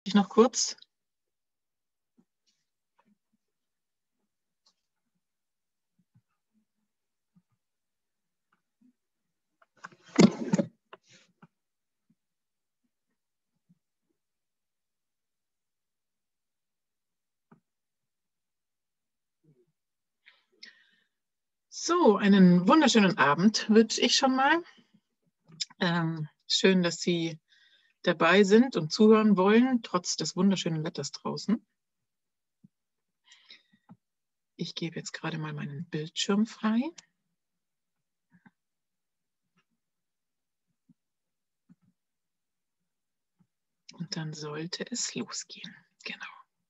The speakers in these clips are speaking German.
Ich noch kurz. So, einen wunderschönen Abend wünsche ich schon mal. Schön, dass Sie dabei sind und zuhören wollen, trotz des wunderschönen Wetters draußen. Ich gebe jetzt gerade mal meinen Bildschirm frei. Und dann sollte es losgehen. Genau.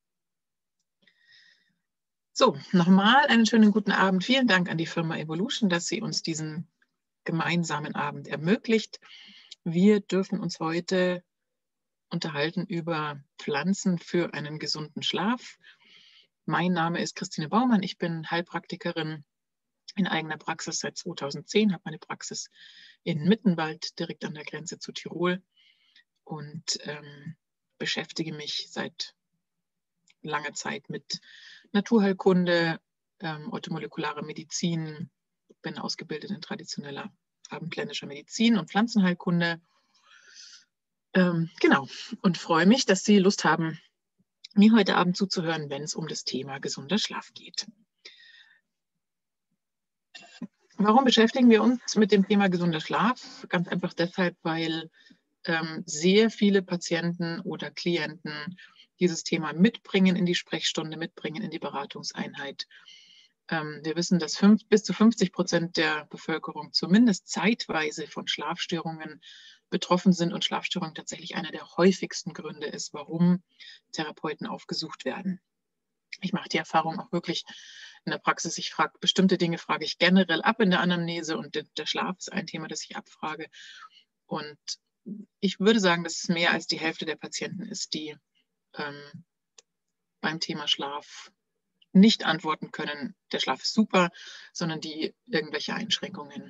So, nochmal einen schönen guten Abend. Vielen Dank an die Firma Evolution, dass sie uns diesen gemeinsamen Abend ermöglicht. Wir dürfen uns heute unterhalten über Pflanzen für einen gesunden Schlaf. Mein Name ist Christine Baumann. Ich bin Heilpraktikerin in eigener Praxis seit 2010, habe meine Praxis in Mittenwald, direkt an der Grenze zu Tirol, und beschäftige mich seit langer Zeit mit Naturheilkunde, orthomolekulare Medizin, bin ausgebildet in traditioneller abendländischer Medizin und Pflanzenheilkunde. Genau, und freue mich, dass Sie Lust haben, mir heute Abend zuzuhören, wenn es um das Thema gesunder Schlaf geht. Warum beschäftigen wir uns mit dem Thema gesunder Schlaf? Ganz einfach deshalb, weil sehr viele Patienten oder Klienten dieses Thema mitbringen in die Sprechstunde, mitbringen in die Beratungseinheit. Wir wissen, dass bis zu 50% der Bevölkerung zumindest zeitweise von Schlafstörungen betroffen sind und Schlafstörungen tatsächlich einer der häufigsten Gründe ist, warum Therapeuten aufgesucht werden. Ich mache die Erfahrung auch wirklich in der Praxis. Ich frage bestimmte Dinge, frage ich generell ab in der Anamnese, und der Schlaf ist ein Thema, das ich abfrage. Und ich würde sagen, dass es mehr als die Hälfte der Patienten ist, die beim Thema Schlaf nicht antworten können, der Schlaf ist super, sondern die irgendwelche Einschränkungen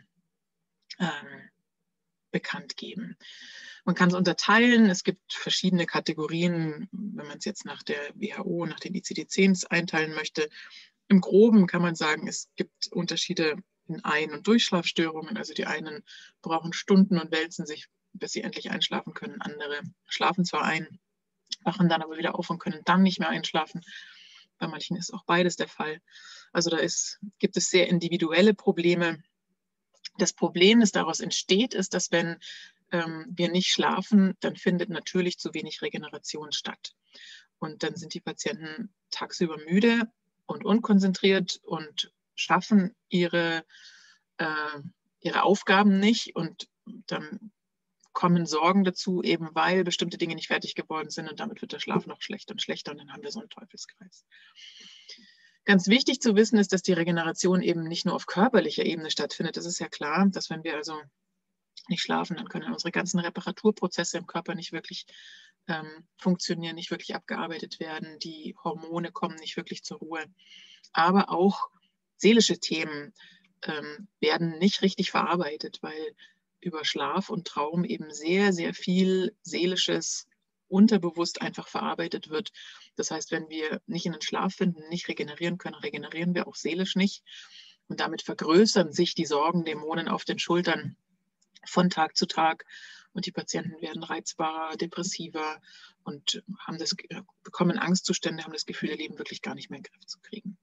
bekannt geben. Man kann es unterteilen. Es gibt verschiedene Kategorien, wenn man es jetzt nach der WHO, nach den ICD-10s einteilen möchte. Im Groben kann man sagen, es gibt Unterschiede in Ein- und Durchschlafstörungen. Also die einen brauchen Stunden und wälzen sich, bis sie endlich einschlafen können. Andere schlafen zwar ein, wachen dann aber wieder auf und können dann nicht mehr einschlafen. Bei manchen ist auch beides der Fall. Also da gibt es sehr individuelle Probleme. Das Problem, das daraus entsteht, ist, dass wenn wir nicht schlafen, dann findet natürlich zu wenig Regeneration statt. Und dann sind die Patienten tagsüber müde und unkonzentriert und schaffen ihre Aufgaben nicht. Und dann kommen Sorgen dazu, eben weil bestimmte Dinge nicht fertig geworden sind, und damit wird der Schlaf noch schlechter und schlechter, und dann haben wir so einen Teufelskreis. Ganz wichtig zu wissen ist, dass die Regeneration eben nicht nur auf körperlicher Ebene stattfindet. Das ist ja klar, dass wenn wir also nicht schlafen, dann können unsere ganzen Reparaturprozesse im Körper nicht wirklich funktionieren, nicht wirklich abgearbeitet werden. Die Hormone kommen nicht wirklich zur Ruhe. Aber auch seelische Themen werden nicht richtig verarbeitet, weil über Schlaf und Traum eben sehr, sehr viel Seelisches unterbewusst einfach verarbeitet wird. Das heißt, wenn wir nicht in den Schlaf finden, nicht regenerieren können, regenerieren wir auch seelisch nicht. Und damit vergrößern sich die Sorgendämonen auf den Schultern von Tag zu Tag. Und die Patienten werden reizbarer, depressiver und bekommen Angstzustände, haben das Gefühl, ihr Leben wirklich gar nicht mehr in den Griff zu kriegen.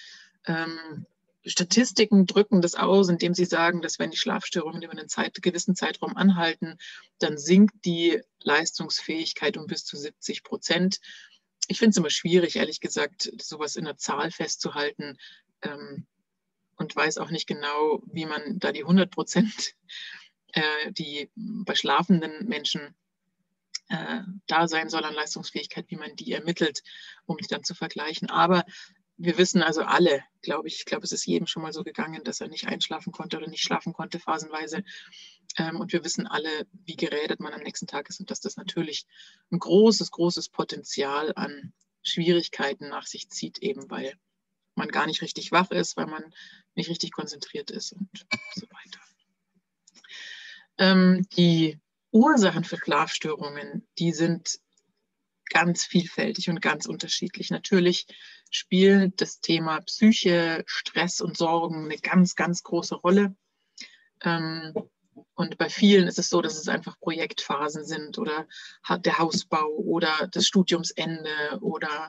Statistiken drücken das aus, indem sie sagen, dass wenn die Schlafstörungen über einen gewissen Zeitraum anhalten, dann sinkt die Leistungsfähigkeit um bis zu 70%. Ich finde es immer schwierig, ehrlich gesagt, sowas in einer Zahl festzuhalten, und weiß auch nicht genau, wie man da die 100%, die bei schlafenden Menschen da sein soll an Leistungsfähigkeit, wie man die ermittelt, um die dann zu vergleichen. Aber wir wissen also alle, glaube ich, es ist jedem schon mal so gegangen, dass er nicht einschlafen konnte oder nicht schlafen konnte phasenweise. Und wir wissen alle, wie gerädert man am nächsten Tag ist und dass das natürlich ein großes, großes Potenzial an Schwierigkeiten nach sich zieht, eben weil man gar nicht richtig wach ist, weil man nicht richtig konzentriert ist und so weiter. Die Ursachen für Schlafstörungen, die sind ganz vielfältig und ganz unterschiedlich. Natürlich spielt das Thema Psyche, Stress und Sorgen eine ganz, ganz große Rolle. Und bei vielen ist es so, dass es einfach Projektphasen sind oder der Hausbau oder das Studiumsende oder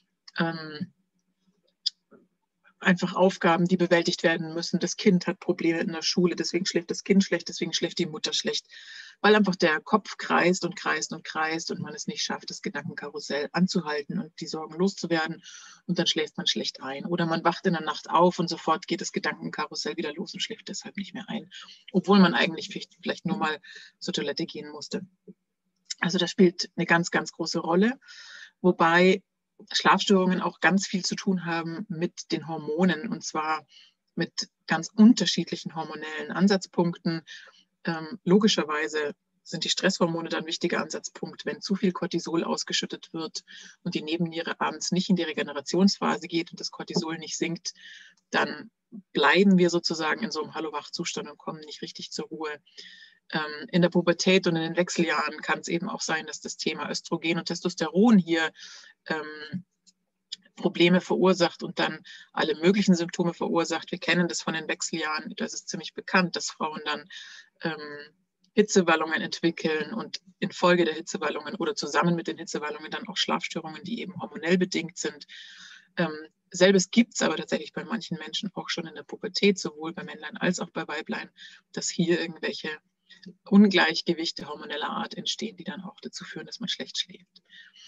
einfach Aufgaben, die bewältigt werden müssen. Das Kind hat Probleme in der Schule, deswegen schläft das Kind schlecht, deswegen schläft die Mutter schlecht, weil einfach der Kopf kreist und kreist und kreist und man es nicht schafft, das Gedankenkarussell anzuhalten und die Sorgen loszuwerden, und dann schläft man schlecht ein. Oder man wacht in der Nacht auf und sofort geht das Gedankenkarussell wieder los und schläft deshalb nicht mehr ein, obwohl man eigentlich vielleicht nur mal zur Toilette gehen musste. Also das spielt eine ganz, ganz große Rolle, wobei Schlafstörungen auch ganz viel zu tun haben mit den Hormonen, und zwar mit ganz unterschiedlichen hormonellen Ansatzpunkten. Logischerweise sind die Stresshormone dann ein wichtiger Ansatzpunkt. Wenn zu viel Cortisol ausgeschüttet wird und die Nebenniere abends nicht in die Regenerationsphase geht und das Cortisol nicht sinkt, dann bleiben wir sozusagen in so einem Hallo-Wach-Zustand und kommen nicht richtig zur Ruhe. In der Pubertät und in den Wechseljahren kann es eben auch sein, dass das Thema Östrogen und Testosteron hier Probleme verursacht und dann alle möglichen Symptome verursacht. Wir kennen das von den Wechseljahren, das ist ziemlich bekannt, dass Frauen dann Hitzewallungen entwickeln und infolge der Hitzewallungen oder zusammen mit den Hitzewallungen dann auch Schlafstörungen, die eben hormonell bedingt sind. Selbes gibt es aber tatsächlich bei manchen Menschen auch schon in der Pubertät, sowohl bei Männlein als auch bei Weiblein, dass hier irgendwelche Ungleichgewichte hormoneller Art entstehen, die dann auch dazu führen, dass man schlecht schläft.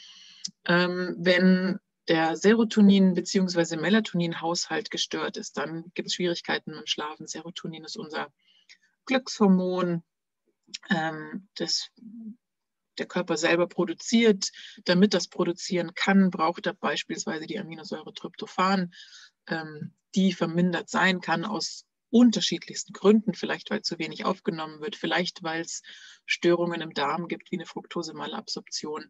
Wenn der Serotonin- bzw. Melatonin-Haushalt gestört ist, dann gibt es Schwierigkeiten beim Schlafen. Serotonin ist unser Glückshormon, das der Körper selber produziert. Damit das produzieren kann, braucht er beispielsweise die Aminosäure Tryptophan, die vermindert sein kann aus unterschiedlichsten Gründen, vielleicht weil zu wenig aufgenommen wird, vielleicht weil es Störungen im Darm gibt, wie eine Fructose-Malabsorption.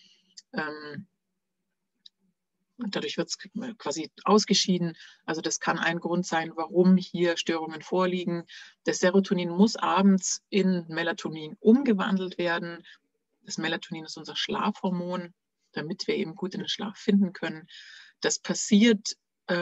Und dadurch wird es quasi ausgeschieden. Also das kann ein Grund sein, warum hier Störungen vorliegen. Das Serotonin muss abends in Melatonin umgewandelt werden. Das Melatonin ist unser Schlafhormon, damit wir eben gut in den Schlaf finden können. Das passiert,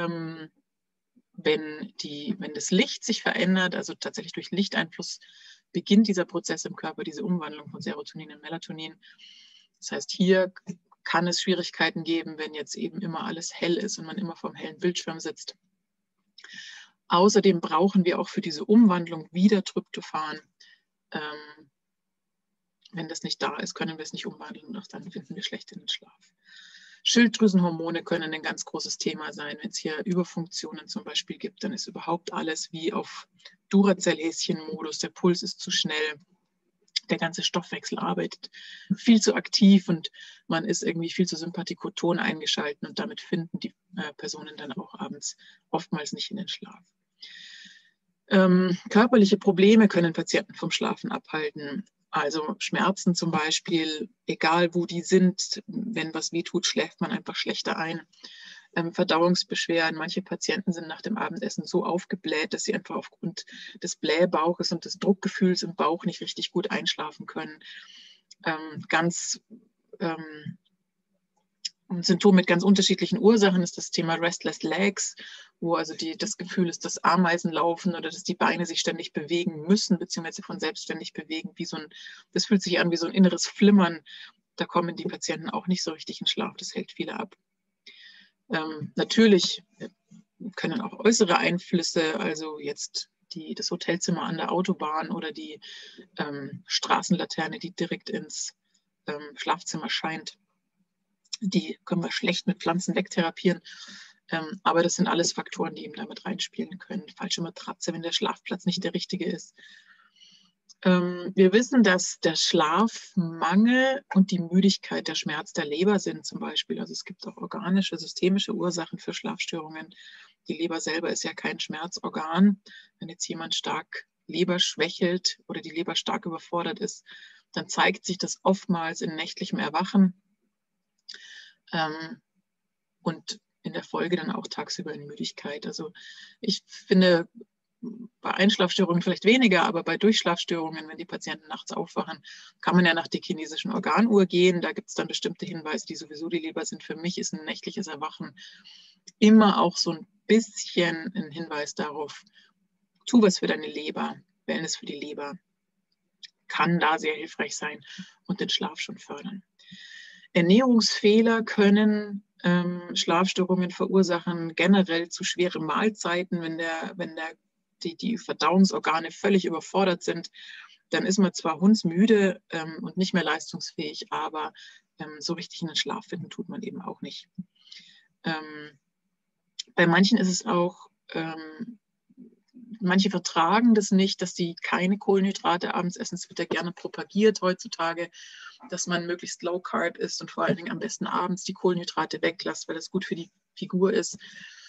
wenn das Licht sich verändert, also tatsächlich durch Lichteinfluss beginnt dieser Prozess im Körper, diese Umwandlung von Serotonin in Melatonin. Das heißt, hier kann es Schwierigkeiten geben, wenn jetzt eben immer alles hell ist und man immer vorm hellen Bildschirm sitzt. Außerdem brauchen wir auch für diese Umwandlung wieder Tryptophan. Wenn das nicht da ist, können wir es nicht umwandeln und auch dann finden wir schlecht in den Schlaf. Schilddrüsenhormone können ein ganz großes Thema sein. Wenn es hier Überfunktionen zum Beispiel gibt, dann ist überhaupt alles wie auf Duracell-Häschen-Modus. Der Puls ist zu schnell, der ganze Stoffwechsel arbeitet viel zu aktiv und man ist irgendwie viel zu sympathikoton eingeschaltet und damit finden die Personen dann auch abends oftmals nicht in den Schlaf. Körperliche Probleme können Patienten vom Schlafen abhalten. Also Schmerzen zum Beispiel, egal wo die sind, wenn was wehtut, schläft man einfach schlechter ein. Verdauungsbeschwerden, manche Patienten sind nach dem Abendessen so aufgebläht, dass sie einfach aufgrund des Blähbauches und des Druckgefühls im Bauch nicht richtig gut einschlafen können. Ein Symptom mit ganz unterschiedlichen Ursachen ist das Thema Restless Legs, wo also das Gefühl ist, dass Ameisen laufen oder dass die Beine sich ständig bewegen müssen, beziehungsweise von selbstständig bewegen. Das fühlt sich an wie so ein inneres Flimmern. Da kommen die Patienten auch nicht so richtig in Schlaf. Das hält viele ab. Natürlich können auch äußere Einflüsse, also jetzt das Hotelzimmer an der Autobahn oder die Straßenlaterne, die direkt ins Schlafzimmer scheint, die können wir schlecht mit Pflanzen wegtherapieren. Aber das sind alles Faktoren, die eben damit reinspielen können. Falsche Matratze, wenn der Schlafplatz nicht der richtige ist. Wir wissen, dass der Schlafmangel und die Müdigkeit der Schmerz der Leber sind zum Beispiel. Also es gibt auch organische, systemische Ursachen für Schlafstörungen. Die Leber selber ist ja kein Schmerzorgan. Wenn jetzt jemand stark Leber schwächelt oder die Leber stark überfordert ist, dann zeigt sich das oftmals in nächtlichem Erwachen und in der Folge dann auch tagsüber in Müdigkeit. Also ich finde, bei Einschlafstörungen vielleicht weniger, aber bei Durchschlafstörungen, wenn die Patienten nachts aufwachen, kann man ja nach der chinesischen Organuhr gehen. Da gibt es dann bestimmte Hinweise, die sowieso die Leber sind. Für mich ist ein nächtliches Erwachen immer auch so ein bisschen ein Hinweis darauf, tu was für deine Leber, Wellness für die Leber, kann da sehr hilfreich sein und den Schlaf schon fördern. Ernährungsfehler können Schlafstörungen verursachen, generell zu schweren Mahlzeiten, wenn die Verdauungsorgane völlig überfordert sind, dann ist man zwar hundsmüde und nicht mehr leistungsfähig, aber so richtig in den Schlaf finden tut man eben auch nicht. Bei manchen ist es auch, manche vertragen das nicht, dass sie keine Kohlenhydrate abends essen. Es wird ja gerne propagiert heutzutage, dass man möglichst Low Carb isst und vor allen Dingen am besten abends die Kohlenhydrate weglässt, weil das gut für die Figur ist.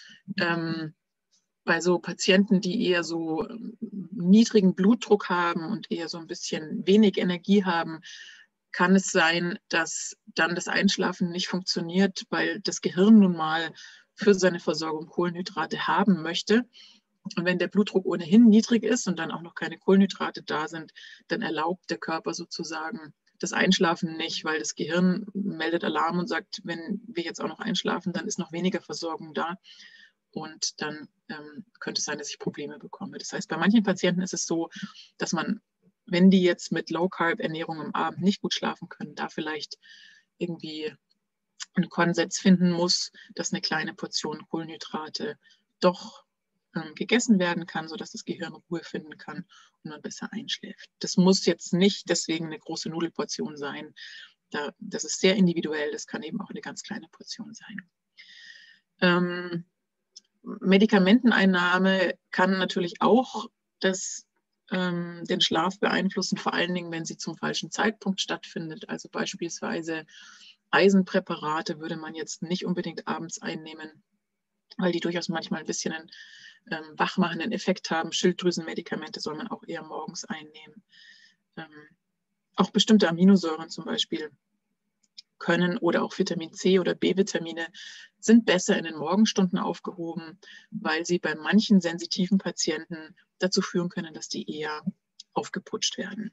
Bei so Patienten, die eher so niedrigen Blutdruck haben und eher so ein bisschen wenig Energie haben, kann es sein, dass dann das Einschlafen nicht funktioniert, weil das Gehirn nun mal für seine Versorgung Kohlenhydrate haben möchte. Und wenn der Blutdruck ohnehin niedrig ist und dann auch noch keine Kohlenhydrate da sind, dann erlaubt der Körper sozusagen das Einschlafen nicht, weil das Gehirn meldet Alarm und sagt, wenn wir jetzt auch noch einschlafen, dann ist noch weniger Versorgung da. Und dann könnte es sein, dass ich Probleme bekomme. Das heißt, bei manchen Patienten ist es so, dass man, wenn die jetzt mit Low-Carb-Ernährung am Abend nicht gut schlafen können, da vielleicht irgendwie einen Konsens finden muss, dass eine kleine Portion Kohlenhydrate doch gegessen werden kann, sodass das Gehirn Ruhe finden kann und man besser einschläft. Das muss jetzt nicht deswegen eine große Nudelportion sein. Das ist sehr individuell, das kann eben auch eine ganz kleine Portion sein. Medikamenteneinnahme kann natürlich auch den Schlaf beeinflussen, vor allen Dingen, wenn sie zum falschen Zeitpunkt stattfindet. Also beispielsweise Eisenpräparate würde man jetzt nicht unbedingt abends einnehmen, weil die durchaus manchmal ein bisschen einen wachmachenden Effekt haben. Schilddrüsenmedikamente soll man auch eher morgens einnehmen. Auch bestimmte Aminosäuren zum Beispiel können oder auch Vitamin C oder B-Vitamine sind besser in den Morgenstunden aufgehoben, weil sie bei manchen sensitiven Patienten dazu führen können, dass die eher aufgeputscht werden.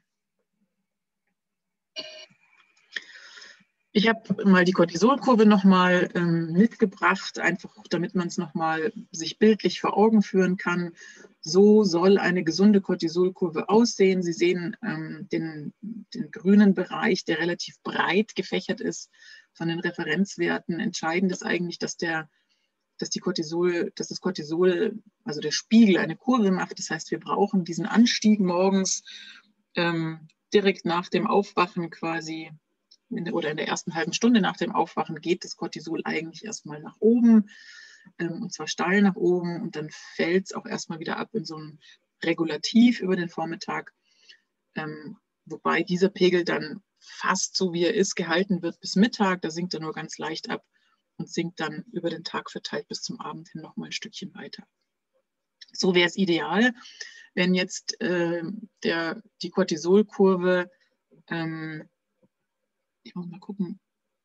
Ich habe mal die Cortisolkurve nochmal mitgebracht, einfach damit man es nochmal sich bildlich vor Augen führen kann. So soll eine gesunde Cortisolkurve aussehen. Sie sehen den grünen Bereich, der relativ breit gefächert ist von den Referenzwerten. Entscheidend ist eigentlich, dass das Cortisol, also der Spiegel, eine Kurve macht. Das heißt, wir brauchen diesen Anstieg morgens direkt nach dem Aufwachen quasi, oder in der ersten halben Stunde nach dem Aufwachen geht das Cortisol eigentlich erstmal nach oben, und zwar steil nach oben, und dann fällt es auch erstmal wieder ab in so ein Regulativ über den Vormittag, wobei dieser Pegel dann fast so wie er ist gehalten wird bis Mittag. Da sinkt er nur ganz leicht ab und sinkt dann über den Tag verteilt bis zum Abend hin noch mal ein Stückchen weiter. So wäre es ideal, wenn jetzt die Cortisolkurve, ich muss mal gucken,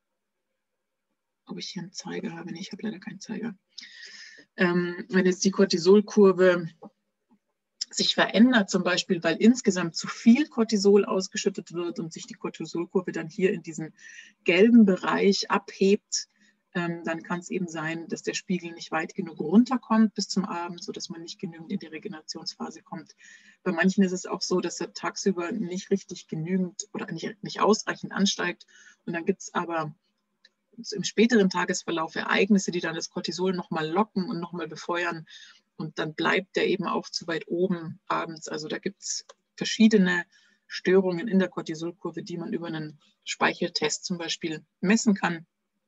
ob ich hier einen Zeiger habe. Nee, ich habe leider keinen Zeiger. Wenn jetzt die Cortisolkurve sich verändert, zum Beispiel, weil insgesamt zu viel Cortisol ausgeschüttet wird und sich die Cortisolkurve dann hier in diesen gelben Bereich abhebt, dann kann es eben sein, dass der Spiegel nicht weit genug runterkommt bis zum Abend, sodass man nicht genügend in die Regenerationsphase kommt. Bei manchen ist es auch so, dass er tagsüber nicht richtig genügend oder nicht ausreichend ansteigt. Und dann gibt es aber im späteren Tagesverlauf Ereignisse, die dann das Cortisol nochmal locken und nochmal befeuern. Und dann bleibt der eben auch zu weit oben abends. Also da gibt es verschiedene Störungen in der Cortisolkurve, die man über einen Speicheltest zum Beispiel messen kann.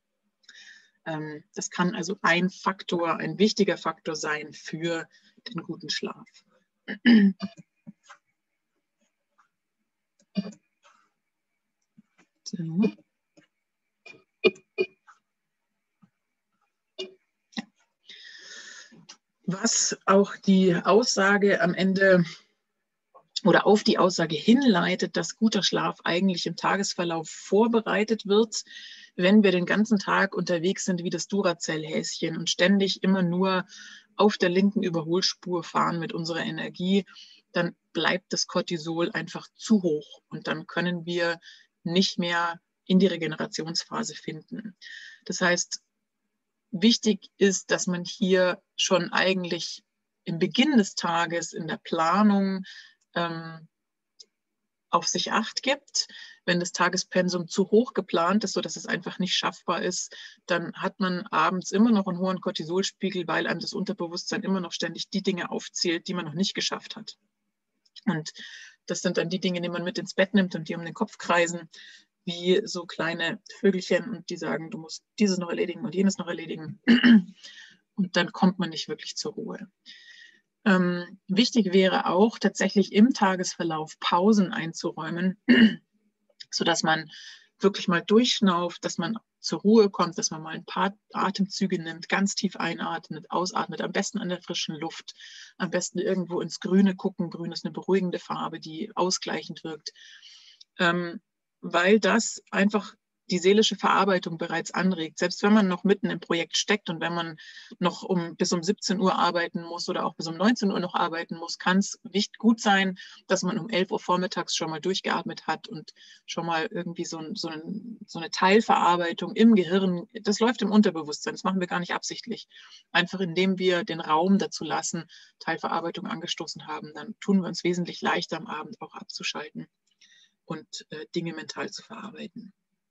Das kann also ein wichtiger Faktor sein für den guten Schlaf. So. Was auch die Aussage am Ende oder auf die Aussage hinleitet, dass guter Schlaf eigentlich im Tagesverlauf vorbereitet wird, wenn wir den ganzen Tag unterwegs sind wie das Duracell-Häschen und ständig immer nur auf der linken Überholspur fahren mit unserer Energie, dann bleibt das Cortisol einfach zu hoch und dann können wir nicht mehr in die Regenerationsphase finden. Das heißt, wichtig ist, dass man hier schon eigentlich im Beginn des Tages in der Planung auf sich Acht gibt. Wenn das Tagespensum zu hoch geplant ist, sodass es einfach nicht schaffbar ist, dann hat man abends immer noch einen hohen Cortisolspiegel, weil einem das Unterbewusstsein immer noch ständig die Dinge aufzählt, die man noch nicht geschafft hat. Und das sind dann die Dinge, die man mit ins Bett nimmt und die um den Kopf kreisen, wie so kleine Vögelchen, und die sagen, du musst dieses noch erledigen und jenes noch erledigen. Und dann kommt man nicht wirklich zur Ruhe. Wichtig wäre auch, tatsächlich im Tagesverlauf Pausen einzuräumen, sodass man wirklich mal durchschnauft, dass man zur Ruhe kommt, dass man mal ein paar Atemzüge nimmt, ganz tief einatmet, ausatmet, am besten an der frischen Luft, am besten irgendwo ins Grüne gucken. Grün ist eine beruhigende Farbe, die ausgleichend wirkt, weil das einfach die seelische Verarbeitung bereits anregt. Selbst wenn man noch mitten im Projekt steckt und wenn man noch bis um 17 Uhr arbeiten muss oder auch bis um 19 Uhr noch arbeiten muss, kann es nicht gut sein, dass man um 11 Uhr vormittags schon mal durchgeatmet hat und schon mal irgendwie so eine Teilverarbeitung im Gehirn, das läuft im Unterbewusstsein, das machen wir gar nicht absichtlich. Einfach indem wir den Raum dazu lassen, Teilverarbeitung angestoßen haben, dann tun wir uns wesentlich leichter am Abend auch abzuschalten und Dinge mental zu verarbeiten.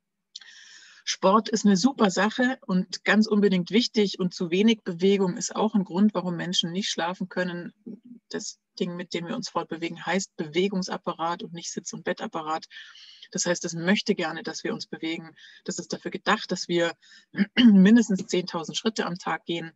Sport ist eine super Sache und ganz unbedingt wichtig, und zu wenig Bewegung ist auch ein Grund, warum Menschen nicht schlafen können. Das Ding, mit dem wir uns fortbewegen, heißt Bewegungsapparat und nicht Sitz- und Bettapparat. Das heißt, es möchte gerne, dass wir uns bewegen. Das ist dafür gedacht, dass wir mindestens 10.000 Schritte am Tag gehen.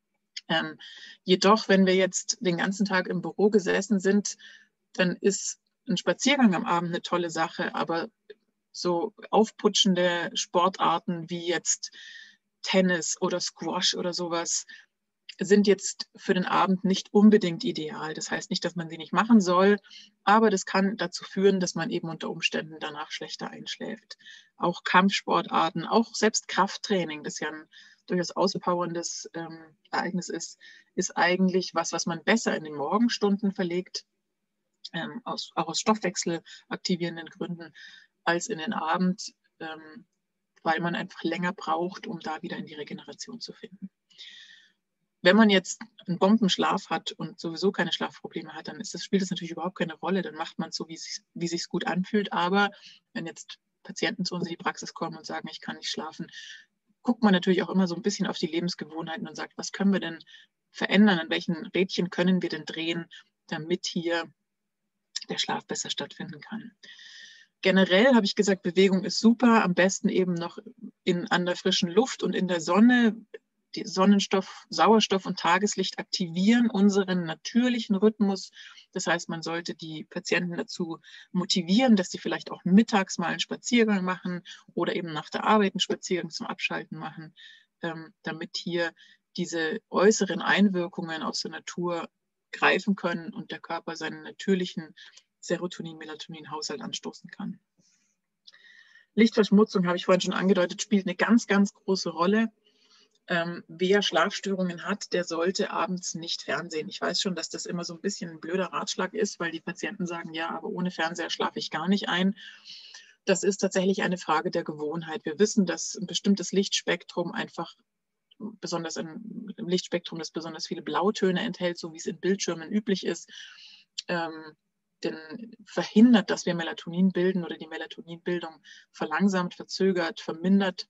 Jedoch, wenn wir jetzt den ganzen Tag im Büro gesessen sind, dann ist ein Spaziergang am Abend eine tolle Sache, aber so aufputschende Sportarten wie jetzt Tennis oder Squash oder sowas sind jetzt für den Abend nicht unbedingt ideal. Das heißt nicht, dass man sie nicht machen soll, aber das kann dazu führen, dass man eben unter Umständen danach schlechter einschläft. Auch Kampfsportarten, auch selbst Krafttraining, das ja ein durchaus auspowerndes Ereignis ist eigentlich was man besser in den Morgenstunden verlegt, auch aus stoffwechselaktivierenden Gründen, als in den Abend, weil man einfach länger braucht, um da wieder in die Regeneration zu finden. Wenn man jetzt einen Bombenschlaf hat und sowieso keine Schlafprobleme hat, dann spielt das natürlich überhaupt keine Rolle. Dann macht man es so, wie es sich gut anfühlt. Aber wenn jetzt Patienten zu uns in die Praxis kommen und sagen, ich kann nicht schlafen, guckt man natürlich auch immer so ein bisschen auf die Lebensgewohnheiten und sagt, was können wir denn verändern, an welchen Rädchen können wir denn drehen, damit hier der Schlaf besser stattfinden kann. Generell habe ich gesagt, Bewegung ist super, am besten eben noch an der frischen Luft und in der Sonne. Die Sonnenstoff, Sauerstoff und Tageslicht aktivieren unseren natürlichen Rhythmus. Das heißt, man sollte die Patienten dazu motivieren, dass sie vielleicht auch mittags mal einen Spaziergang machen oder eben nach der Arbeit einen Spaziergang zum Abschalten machen, damit hier diese äußeren Einwirkungen aus der Natur greifen können und der Körper seinen natürlichen Serotonin-Melatonin-Haushalt anstoßen kann. Lichtverschmutzung, habe ich vorhin schon angedeutet, spielt eine ganz, ganz große Rolle. Wer Schlafstörungen hat, der sollte abends nicht Fernsehen. Ich weiß schon, dass das immer so ein bisschen ein blöder Ratschlag ist, weil die Patienten sagen, ja, aber ohne Fernseher schlafe ich gar nicht ein. Das ist tatsächlich eine Frage der Gewohnheit. Wir wissen, dass ein bestimmtes Lichtspektrum einfach, besonders ein Lichtspektrum, das besonders viele Blautöne enthält, so wie es in Bildschirmen üblich ist, denn verhindert, dass wir Melatonin bilden oder die Melatoninbildung verlangsamt, verzögert, vermindert.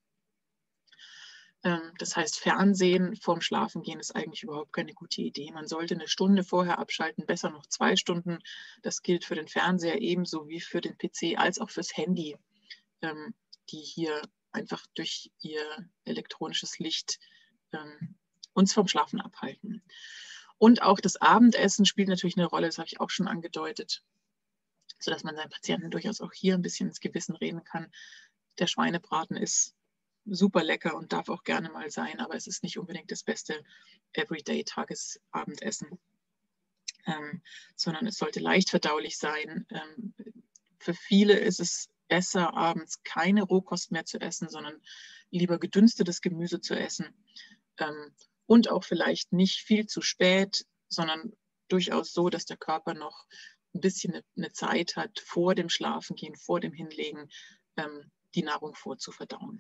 Das heißt, Fernsehen vorm Schlafengehen ist eigentlich überhaupt keine gute Idee. Man sollte eine Stunde vorher abschalten, besser noch 2 Stunden. Das gilt für den Fernseher ebenso wie für den PC als auch fürs Handy, die hier einfach durch ihr elektronisches Licht uns vom Schlafen abhalten. Und auch das Abendessen spielt natürlich eine Rolle, das habe ich auch schon angedeutet, sodass man seinen Patienten durchaus auch hier ein bisschen ins Gewissen reden kann. Der Schweinebraten ist super lecker und darf auch gerne mal sein, aber es ist nicht unbedingt das beste Everyday-Tagesabendessen, sondern es sollte leicht verdaulich sein. Für viele ist es besser, abends keine Rohkost mehr zu essen, sondern lieber gedünstetes Gemüse zu essen. und auch vielleicht nicht viel zu spät, sondern durchaus so, dass der Körper noch ein bisschen eine Zeit hat, vor dem Schlafengehen, vor dem Hinlegen, die Nahrung vorzuverdauen.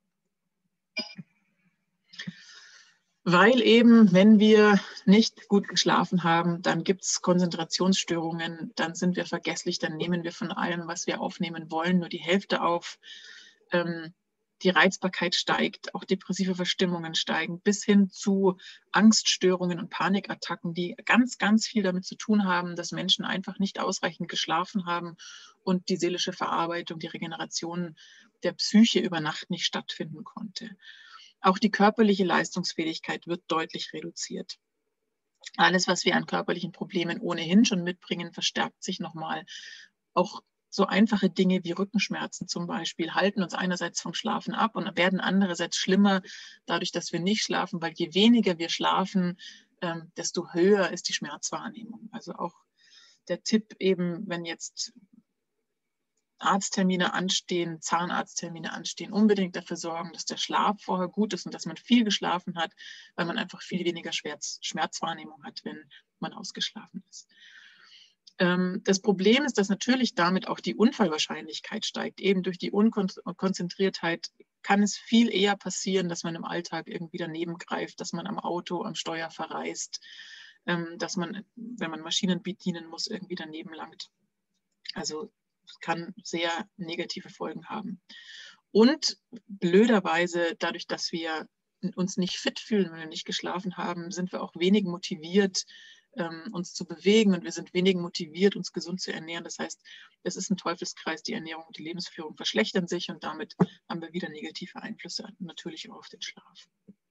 Weil eben, wenn wir nicht gut geschlafen haben, dann gibt es Konzentrationsstörungen, dann sind wir vergesslich, dann nehmen wir von allem, was wir aufnehmen wollen, nur die Hälfte auf. Die Reizbarkeit steigt, auch depressive Verstimmungen steigen, bis hin zu Angststörungen und Panikattacken, die ganz, ganz viel damit zu tun haben, dass Menschen einfach nicht ausreichend geschlafen haben und die seelische Verarbeitung, die Regeneration der Psyche über Nacht nicht stattfinden konnte. Auch die körperliche Leistungsfähigkeit wird deutlich reduziert. Alles, was wir an körperlichen Problemen ohnehin schon mitbringen, verstärkt sich nochmal. Auch so einfache Dinge wie Rückenschmerzen zum Beispiel halten uns einerseits vom Schlafen ab und werden andererseits schlimmer dadurch, dass wir nicht schlafen, weil je weniger wir schlafen, desto höher ist die Schmerzwahrnehmung. Also auch der Tipp eben, wenn jetzt Arzttermine anstehen, Zahnarzttermine anstehen, unbedingt dafür sorgen, dass der Schlaf vorher gut ist und dass man viel geschlafen hat, weil man einfach viel weniger Schmerzwahrnehmung hat, wenn man ausgeschlafen ist. Das Problem ist, dass natürlich damit auch die Unfallwahrscheinlichkeit steigt. Eben durch die Unkonzentriertheit kann es viel eher passieren, dass man im Alltag irgendwie daneben greift, dass man am Auto, am Steuer verreist, dass man, wenn man Maschinen bedienen muss, irgendwie daneben langt. Also es kann sehr negative Folgen haben. Und blöderweise, dadurch, dass wir uns nicht fit fühlen, wenn wir nicht geschlafen haben, sind wir auch wenig motiviert, uns zu bewegen, und wir sind wenig motiviert, uns gesund zu ernähren. Das heißt, es ist ein Teufelskreis, die Ernährung und die Lebensführung verschlechtern sich, und damit haben wir wieder negative Einflüsse natürlich auch auf den Schlaf.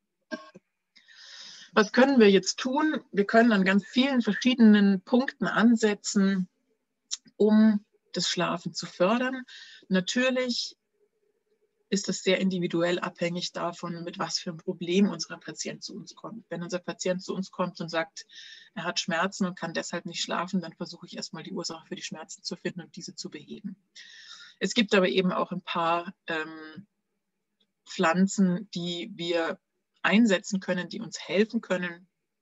Was können wir jetzt tun? Wir können an ganz vielen verschiedenen Punkten ansetzen, um das Schlafen zu fördern. Natürlich ist das sehr individuell abhängig davon, mit was für ein Problem unser Patient zu uns kommt. Wenn unser Patient zu uns kommt und sagt, er hat Schmerzen und kann deshalb nicht schlafen, dann versuche ich erstmal die Ursache für die Schmerzen zu finden und diese zu beheben. Es gibt aber eben auch ein paar Pflanzen, die wir einsetzen können, die uns helfen können,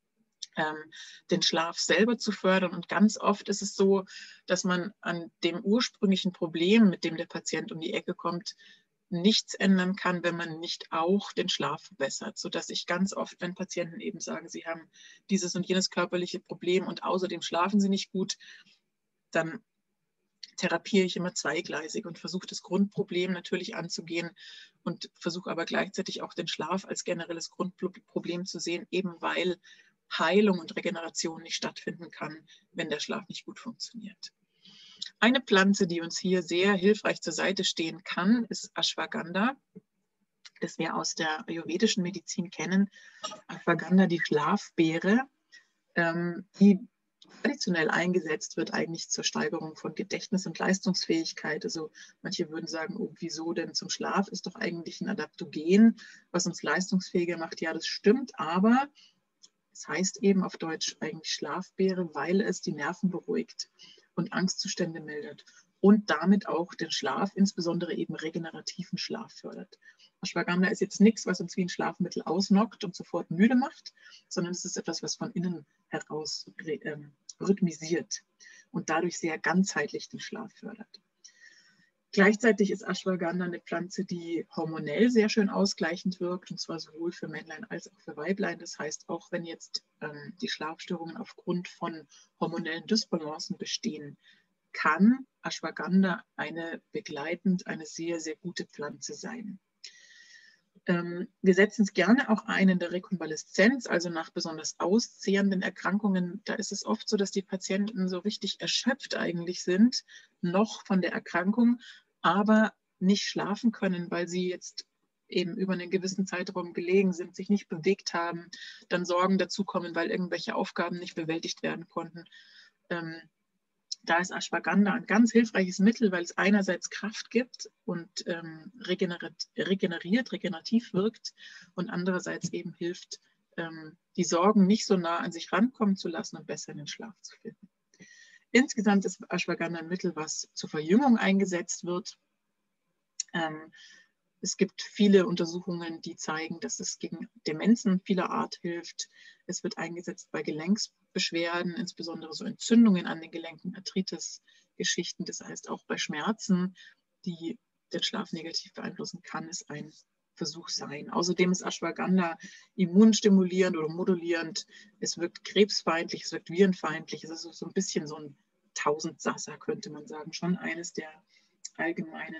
den Schlaf selber zu fördern. Und ganz oft ist es so, dass man an dem ursprünglichen Problem, mit dem der Patient um die Ecke kommt, nichts ändern kann, wenn man nicht auch den Schlaf verbessert, sodass ich ganz oft, wenn Patienten eben sagen, sie haben dieses und jenes körperliche Problem und außerdem schlafen sie nicht gut, dann therapiere ich immer zweigleisig und versuche das Grundproblem natürlich anzugehen und versuche aber gleichzeitig auch den Schlaf als generelles Grundproblem zu sehen, eben weil Heilung und Regeneration nicht stattfinden kann, wenn der Schlaf nicht gut funktioniert. Eine Pflanze, die uns hier sehr hilfreich zur Seite stehen kann, ist Ashwagandha, das wir aus der ayurvedischen Medizin kennen. Ashwagandha, die Schlafbeere, die traditionell eingesetzt wird eigentlich zur Steigerung von Gedächtnis und Leistungsfähigkeit. Also manche würden sagen, oh, wieso denn zum Schlaf? Ist doch eigentlich ein Adaptogen, was uns leistungsfähiger macht. Ja, das stimmt, aber es heißt eben auf Deutsch eigentlich Schlafbeere, weil es die Nerven beruhigt und Angstzustände mildert und damit auch den Schlaf, insbesondere eben regenerativen Schlaf fördert. Ashwagandha ist jetzt nichts, was uns wie ein Schlafmittel ausnockt und sofort müde macht, sondern es ist etwas, was von innen heraus rhythmisiert und dadurch sehr ganzheitlich den Schlaf fördert. Gleichzeitig ist Ashwagandha eine Pflanze, die hormonell sehr schön ausgleichend wirkt, und zwar sowohl für Männlein als auch für Weiblein. Das heißt, auch wenn jetzt die Schlafstörungen aufgrund von hormonellen Dysbalancen bestehen, kann Ashwagandha begleitend eine sehr, sehr gute Pflanze sein. Wir setzen es gerne auch ein in der Rekonvaleszenz, also nach besonders auszehrenden Erkrankungen. Da ist es oft so, dass die Patienten so richtig erschöpft eigentlich sind, noch von der Erkrankung, aber nicht schlafen können, weil sie jetzt eben über einen gewissen Zeitraum gelegen sind, sich nicht bewegt haben, dann Sorgen dazukommen, weil irgendwelche Aufgaben nicht bewältigt werden konnten. Da ist Ashwagandha ein ganz hilfreiches Mittel, weil es einerseits Kraft gibt und regenerativ wirkt und andererseits eben hilft, die Sorgen nicht so nah an sich rankommen zu lassen und besser in den Schlaf zu finden. Insgesamt ist Ashwagandha ein Mittel, was zur Verjüngung eingesetzt wird. Es gibt viele Untersuchungen, die zeigen, dass es gegen Demenzen vieler Art hilft. Es wird eingesetzt bei Gelenksbeschwerden, insbesondere so Entzündungen an den Gelenken, Arthritis-Geschichten. Das heißt, auch bei Schmerzen, die den Schlaf negativ beeinflussen, kann es ein Versuch sein. Außerdem ist Ashwagandha immunstimulierend oder modulierend. Es wirkt krebsfeindlich, es wirkt virenfeindlich. Es ist so ein bisschen so ein Tausendsasser, könnte man sagen. Schon eines der allgemeinen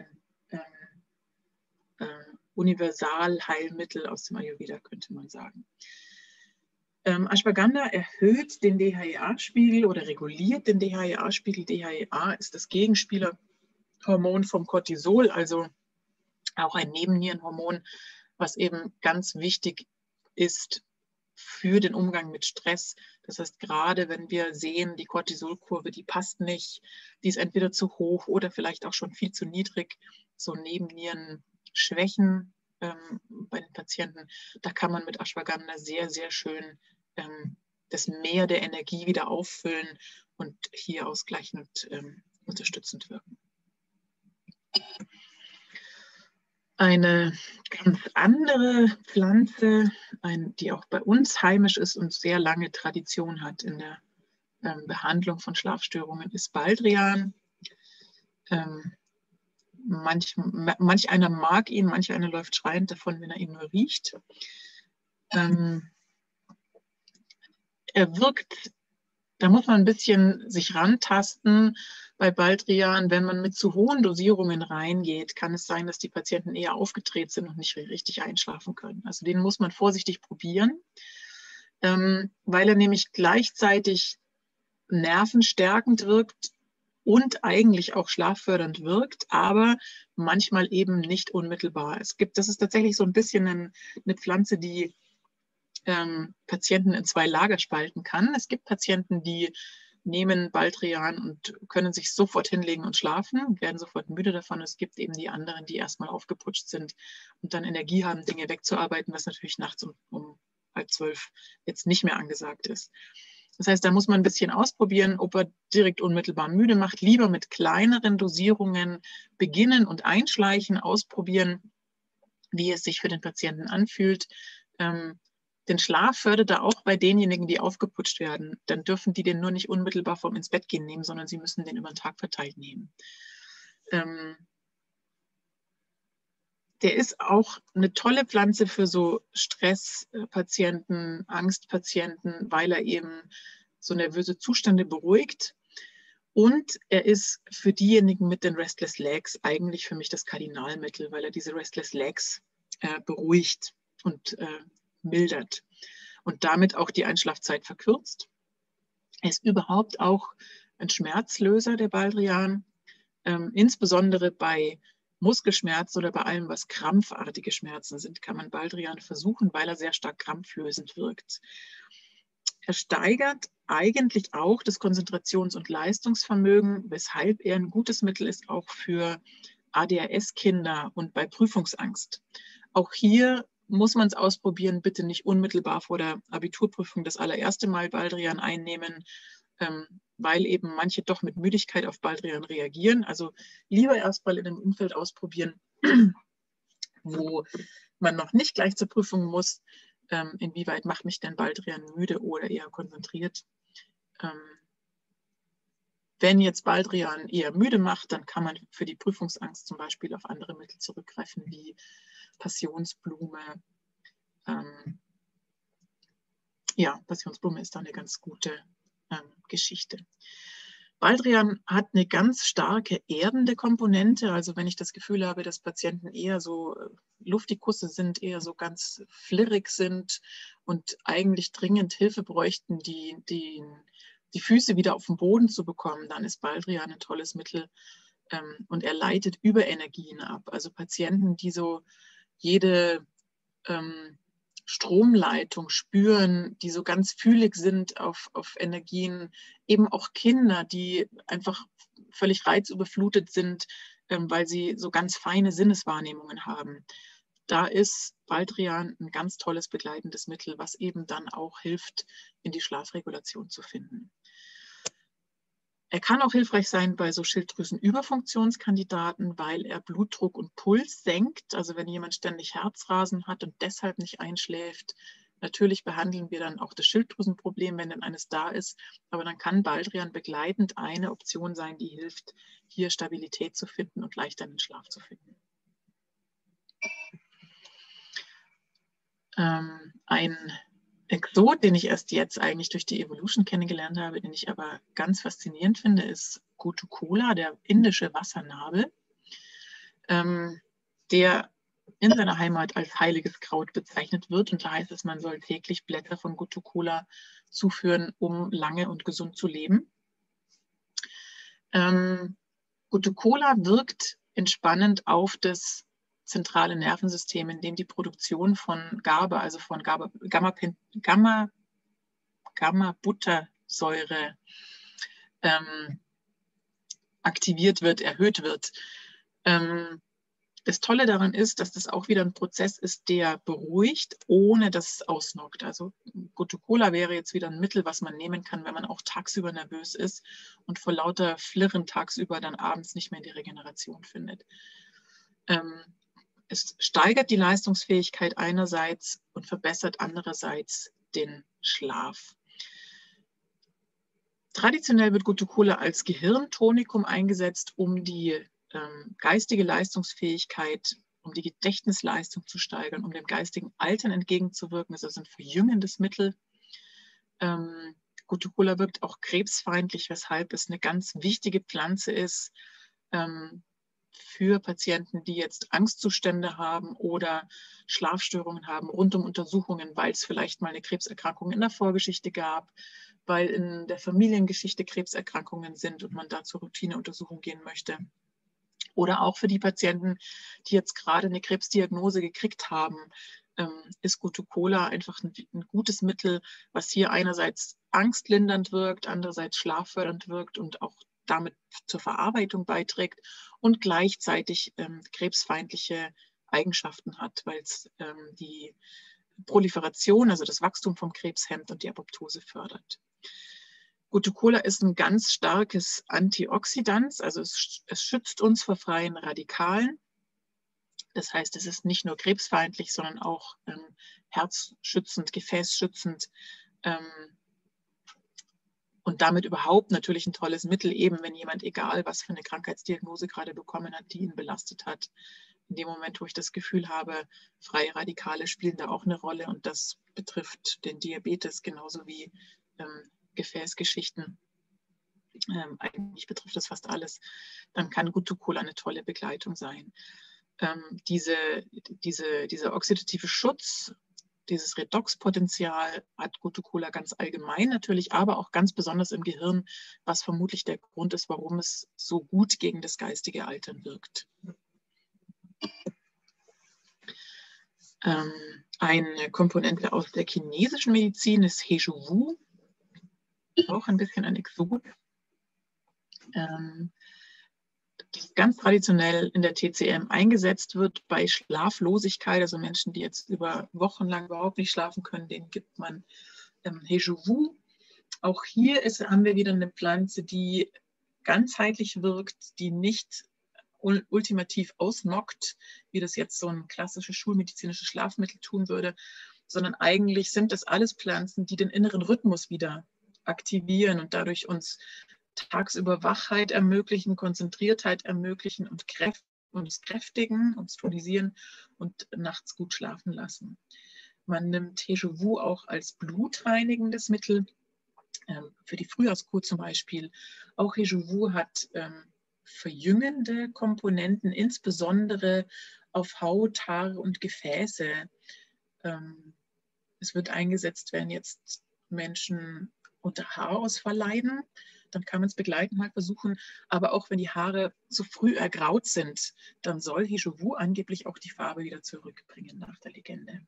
Universalheilmittel aus dem Ayurveda, könnte man sagen. Ashwagandha erhöht den DHEA-Spiegel oder reguliert den DHEA-Spiegel. DHEA ist das Gegenspielerhormon vom Cortisol, also auch ein Nebennierenhormon, was eben ganz wichtig ist für den Umgang mit Stress. Das heißt, gerade wenn wir sehen, die Cortisolkurve, die passt nicht, die ist entweder zu hoch oder vielleicht auch schon viel zu niedrig, so Nebennierenschwächen bei den Patienten, da kann man mit Ashwagandha sehr, sehr schön das Meer der Energie wieder auffüllen und hier ausgleichend unterstützend wirken. Eine ganz andere Pflanze, die auch bei uns heimisch ist und sehr lange Tradition hat in der Behandlung von Schlafstörungen, ist Baldrian. Manch einer mag ihn, manch einer läuft schreiend davon, wenn er ihn nur riecht. Er wirkt, da muss man ein bisschen sich rantasten bei Baldrian. Wenn man mit zu hohen Dosierungen reingeht, kann es sein, dass die Patienten eher aufgedreht sind und nicht richtig einschlafen können. Also den muss man vorsichtig probieren, weil er nämlich gleichzeitig nervenstärkend wirkt und eigentlich auch schlaffördernd wirkt, aber manchmal eben nicht unmittelbar. Das ist tatsächlich so ein bisschen eine Pflanze, die Patienten in zwei Lager spalten kann. Es gibt Patienten, die nehmen Baldrian und können sich sofort hinlegen und schlafen, werden sofort müde davon. Es gibt eben die anderen, die erstmal aufgeputscht sind und dann Energie haben, Dinge wegzuarbeiten, was natürlich nachts um 11:30 jetzt nicht mehr angesagt ist. Das heißt, da muss man ein bisschen ausprobieren, ob er direkt unmittelbar müde macht. Lieber mit kleineren Dosierungen beginnen und einschleichen, ausprobieren, wie es sich für den Patienten anfühlt. Den Schlaf fördert er auch bei denjenigen, die aufgeputscht werden. Dann dürfen die den nur nicht unmittelbar vorm ins Bett gehen nehmen, sondern sie müssen den über den Tag verteilt nehmen. Der ist auch eine tolle Pflanze für so Stresspatienten, Angstpatienten, weil er eben so nervöse Zustände beruhigt. Und er ist für diejenigen mit den Restless Legs eigentlich für mich das Kardinalmittel, weil er diese Restless Legs beruhigt und mildert und damit auch die Einschlafzeit verkürzt. Er ist überhaupt auch ein Schmerzlöser, der Baldrian, insbesondere bei Muskelschmerzen oder bei allem, was krampfartige Schmerzen sind, kann man Baldrian versuchen, weil er sehr stark krampflösend wirkt. Er steigert eigentlich auch das Konzentrations- und Leistungsvermögen, weshalb er ein gutes Mittel ist, auch für ADHS-Kinder und bei Prüfungsangst. Auch hier muss man es ausprobieren, bitte nicht unmittelbar vor der Abiturprüfung das allererste Mal Baldrian einnehmen, weil eben manche doch mit Müdigkeit auf Baldrian reagieren. Also lieber erstmal in einem Umfeld ausprobieren, wo man noch nicht gleich zur Prüfung muss, inwieweit macht mich denn Baldrian müde oder eher konzentriert. Wenn jetzt Baldrian eher müde macht, dann kann man für die Prüfungsangst zum Beispiel auf andere Mittel zurückgreifen, wie Passionsblume. Ja, Passionsblume ist da eine ganz gute Geschichte. Baldrian hat eine ganz starke erdende Komponente. Also wenn ich das Gefühl habe, dass Patienten eher so Luftikusse sind, eher so ganz flirrig sind und eigentlich dringend Hilfe bräuchten, die Füße wieder auf den Boden zu bekommen, dann ist Baldrian ein tolles Mittel und er leitet Überenergien ab. Also Patienten, die so jede Stromleitung spüren, die so ganz fühlig sind auf Energien, eben auch Kinder, die einfach völlig reizüberflutet sind, weil sie so ganz feine Sinneswahrnehmungen haben. Da ist Baldrian ein ganz tolles begleitendes Mittel, was eben dann auch hilft, in die Schlafregulation zu finden. Er kann auch hilfreich sein bei so Schilddrüsenüberfunktionskandidaten, weil er Blutdruck und Puls senkt. Also wenn jemand ständig Herzrasen hat und deshalb nicht einschläft, natürlich behandeln wir dann auch das Schilddrüsenproblem, wenn denn eines da ist. Aber dann kann Baldrian begleitend eine Option sein, die hilft, hier Stabilität zu finden und leichter in den Schlaf zu finden. Ein Exot, den ich erst jetzt eigentlich durch die Evolution kennengelernt habe, den ich aber ganz faszinierend finde, ist Gotu-Kola, der indische Wassernabel, der in seiner Heimat als heiliges Kraut bezeichnet wird. Und da heißt es, man soll täglich Blätter von Gotu-Kola zuführen, um lange und gesund zu leben. Gotu-Kola wirkt entspannend auf das zentrale Nervensystem, in dem die Produktion von GABA, also von Gamma-Buttersäure aktiviert wird, erhöht wird. Das Tolle daran ist, dass das auch wieder ein Prozess ist, der beruhigt, ohne dass es ausnockt. Also Gotu-Kola wäre jetzt wieder ein Mittel, was man nehmen kann, wenn man auch tagsüber nervös ist und vor lauter Flirren tagsüber dann abends nicht mehr in die Regeneration findet. Es steigert die Leistungsfähigkeit einerseits und verbessert andererseits den Schlaf. Traditionell wird Gotu-Kola als Gehirntonikum eingesetzt, um die geistige Leistungsfähigkeit, um die Gedächtnisleistung zu steigern, um dem geistigen Altern entgegenzuwirken. Das ist also ein verjüngendes Mittel. Gotu-Kola wirkt auch krebsfeindlich, weshalb es eine ganz wichtige Pflanze ist für Patienten, die jetzt Angstzustände haben oder Schlafstörungen haben rund um Untersuchungen, weil es vielleicht mal eine Krebserkrankung in der Vorgeschichte gab, weil in der Familiengeschichte Krebserkrankungen sind und man da zur Routineuntersuchung gehen möchte. Oder auch für die Patienten, die jetzt gerade eine Krebsdiagnose gekriegt haben, ist Gotu-Kola einfach ein gutes Mittel, was hier einerseits angstlindernd wirkt, andererseits schlaffördernd wirkt und auch damit zur Verarbeitung beiträgt und gleichzeitig krebsfeindliche Eigenschaften hat, weil es die Proliferation, also das Wachstum vom Krebs hemmt und die Apoptose fördert. Gotu-Kola ist ein ganz starkes Antioxidant, also es schützt uns vor freien Radikalen. Das heißt, es ist nicht nur krebsfeindlich, sondern auch herzschützend, gefäßschützend und damit überhaupt natürlich ein tolles Mittel, eben wenn jemand, egal was für eine Krankheitsdiagnose gerade bekommen hat, die ihn belastet hat. In dem Moment, wo ich das Gefühl habe, freie Radikale spielen da auch eine Rolle und das betrifft den Diabetes genauso wie Gefäßgeschichten. Eigentlich betrifft das fast alles. Dann kann Gotu-Kola eine tolle Begleitung sein. Dieser oxidative Schutz, dieses Redoxpotenzial hat Gotu-Kola ganz allgemein natürlich, aber auch ganz besonders im Gehirn, was vermutlich der Grund ist, warum es so gut gegen das geistige Altern wirkt. Eine Komponente aus der chinesischen Medizin ist He Shou Wu, auch ein bisschen ein Exot. Die ganz traditionell in der TCM eingesetzt wird bei Schlaflosigkeit, also Menschen, die jetzt über Wochen lang überhaupt nicht schlafen können, denen gibt man He Shou Wu. Auch hier haben wir wieder eine Pflanze, die ganzheitlich wirkt, die nicht ultimativ ausnockt, wie das jetzt so ein klassisches schulmedizinisches Schlafmittel tun würde, sondern eigentlich sind das alles Pflanzen, die den inneren Rhythmus wieder aktivieren und dadurch uns tagsüber Wachheit ermöglichen, Konzentriertheit ermöglichen und uns kräftigen, uns tonisieren und nachts gut schlafen lassen. Man nimmt He Shou Wu auch als blutreinigendes Mittel, für die Frühjahrskur zum Beispiel. Auch He Shou Wu hat verjüngende Komponenten, insbesondere auf Haut, Haare und Gefäße. Es wird eingesetzt, wenn jetzt Menschen unter Haarausfall leiden, dann kann man es begleitend mal versuchen. Aber auch wenn die Haare zu früh ergraut sind, dann soll He Shou Wu angeblich auch die Farbe wieder zurückbringen nach der Legende.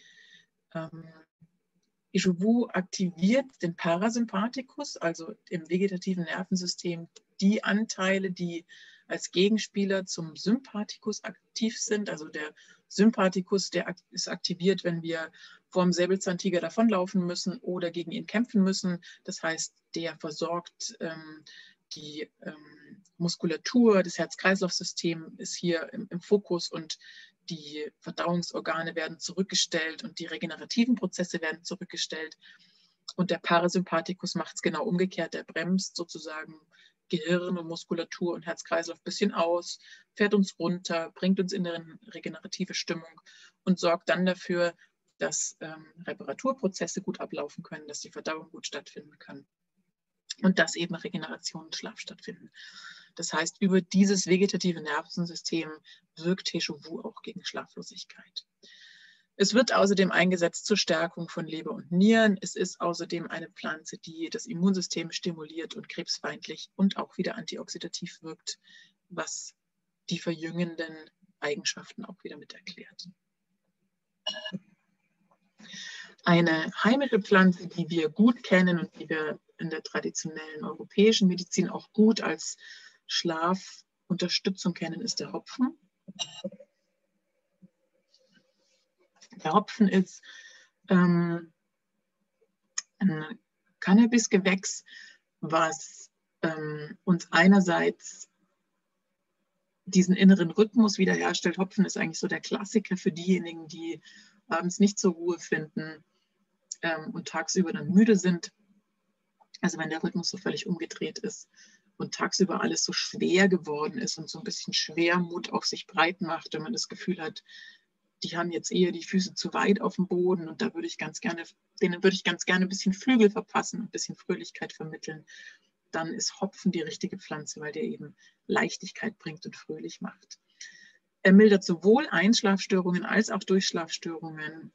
He Shou Wu aktiviert den Parasympathikus, also im vegetativen Nervensystem, die Anteile, die als Gegenspieler zum Sympathikus aktiv sind. Also der Sympathikus, der ist aktiviert, wenn wir vor dem Säbelzahntiger davonlaufen müssen oder gegen ihn kämpfen müssen. Das heißt, der versorgt Die Muskulatur, das Herz-Kreislauf-System ist hier im Fokus und die Verdauungsorgane werden zurückgestellt und die regenerativen Prozesse werden zurückgestellt. Und der Parasympathikus macht es genau umgekehrt. Der bremst sozusagen Gehirn und Muskulatur und Herz-Kreislauf ein bisschen aus, fährt uns runter, bringt uns in eine regenerative Stimmung und sorgt dann dafür, dass Reparaturprozesse gut ablaufen können, dass die Verdauung gut stattfinden kann und dass eben Regeneration und Schlaf stattfinden. Das heißt, über dieses vegetative Nervensystem wirkt He Shou Wu auch gegen Schlaflosigkeit. Es wird außerdem eingesetzt zur Stärkung von Leber und Nieren. Es ist außerdem eine Pflanze, die das Immunsystem stimuliert und krebsfeindlich und auch wieder antioxidativ wirkt, was die verjüngenden Eigenschaften auch wieder mit erklärt. Eine heimische Pflanze, die wir gut kennen und die wir in der traditionellen europäischen Medizin auch gut als Schlafunterstützung kennen, ist der Hopfen. Der Hopfen ist ein Cannabisgewächs, was uns einerseits diesen inneren Rhythmus wiederherstellt. Hopfen ist eigentlich so der Klassiker für diejenigen, die abends nicht zur Ruhe finden und tagsüber dann müde sind. Also wenn der Rhythmus so völlig umgedreht ist und tagsüber alles so schwer geworden ist und so ein bisschen Schwermut auf sich breit macht, wenn man das Gefühl hat, die haben jetzt eher die Füße zu weit auf dem Boden und da würde ich ganz gerne, denen würde ich ganz gerne ein bisschen Flügel verpassen und ein bisschen Fröhlichkeit vermitteln, dann ist Hopfen die richtige Pflanze, weil der eben Leichtigkeit bringt und fröhlich macht. Er mildert sowohl Einschlafstörungen als auch Durchschlafstörungen.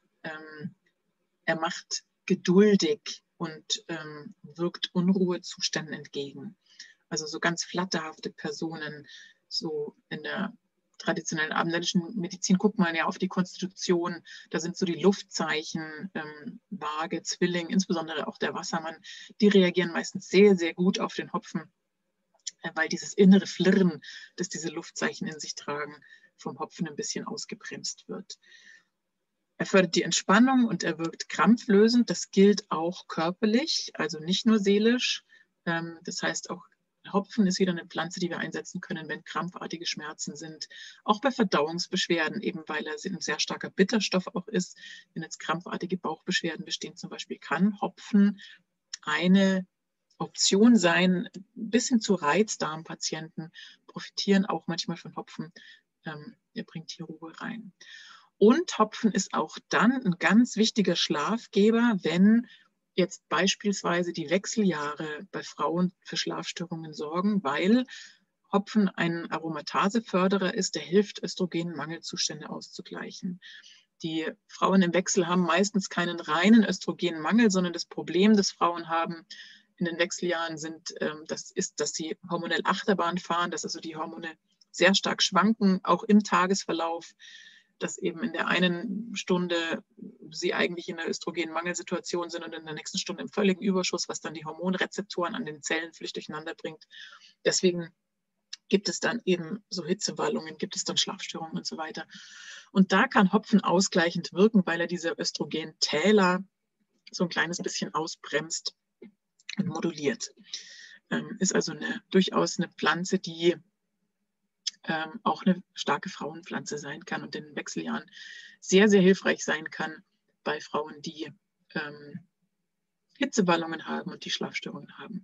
Er macht geduldig und wirkt Unruhezuständen entgegen. Also so ganz flatterhafte Personen, so in der traditionellen abendländischen Medizin guckt man ja auf die Konstitution, da sind so die Luftzeichen, Waage, Zwilling, insbesondere auch der Wassermann, die reagieren meistens sehr, sehr gut auf den Hopfen, weil dieses innere Flirren, das diese Luftzeichen in sich tragen, vom Hopfen ein bisschen ausgebremst wird. Er fördert die Entspannung und er wirkt krampflösend. Das gilt auch körperlich, also nicht nur seelisch. Das heißt, auch Hopfen ist wieder eine Pflanze, die wir einsetzen können, wenn krampfartige Schmerzen sind. Auch bei Verdauungsbeschwerden, eben weil er ein sehr starker Bitterstoff auch ist. Wenn jetzt krampfartige Bauchbeschwerden bestehen zum Beispiel, kann Hopfen eine Option sein. Bis hin zu Reizdarmpatienten profitieren auch manchmal von Hopfen. Er bringt hier Ruhe rein. Und Hopfen ist auch dann ein ganz wichtiger Schlafgeber, wenn jetzt beispielsweise die Wechseljahre bei Frauen für Schlafstörungen sorgen, weil Hopfen ein Aromataseförderer ist, der hilft, Östrogenmangelzustände auszugleichen. Die Frauen im Wechsel haben meistens keinen reinen Östrogenmangel, sondern das Problem, das Frauen haben in den Wechseljahren, das ist, dass sie hormonell Achterbahn fahren, dass also die Hormone sehr stark schwanken, auch im Tagesverlauf, dass eben in der einen Stunde sie eigentlich in einer Östrogenmangelsituation sind und in der nächsten Stunde im völligen Überschuss, was dann die Hormonrezeptoren an den Zellen völlig durcheinander bringt. Deswegen gibt es dann eben so Hitzewallungen, gibt es dann Schlafstörungen und so weiter. Und da kann Hopfen ausgleichend wirken, weil er diese Östrogentäler so ein kleines bisschen ausbremst und moduliert. Ist also durchaus eine Pflanze, die auch eine starke Frauenpflanze sein kann und in den Wechseljahren sehr, sehr hilfreich sein kann bei Frauen, die Hitzewallungen haben und die Schlafstörungen haben.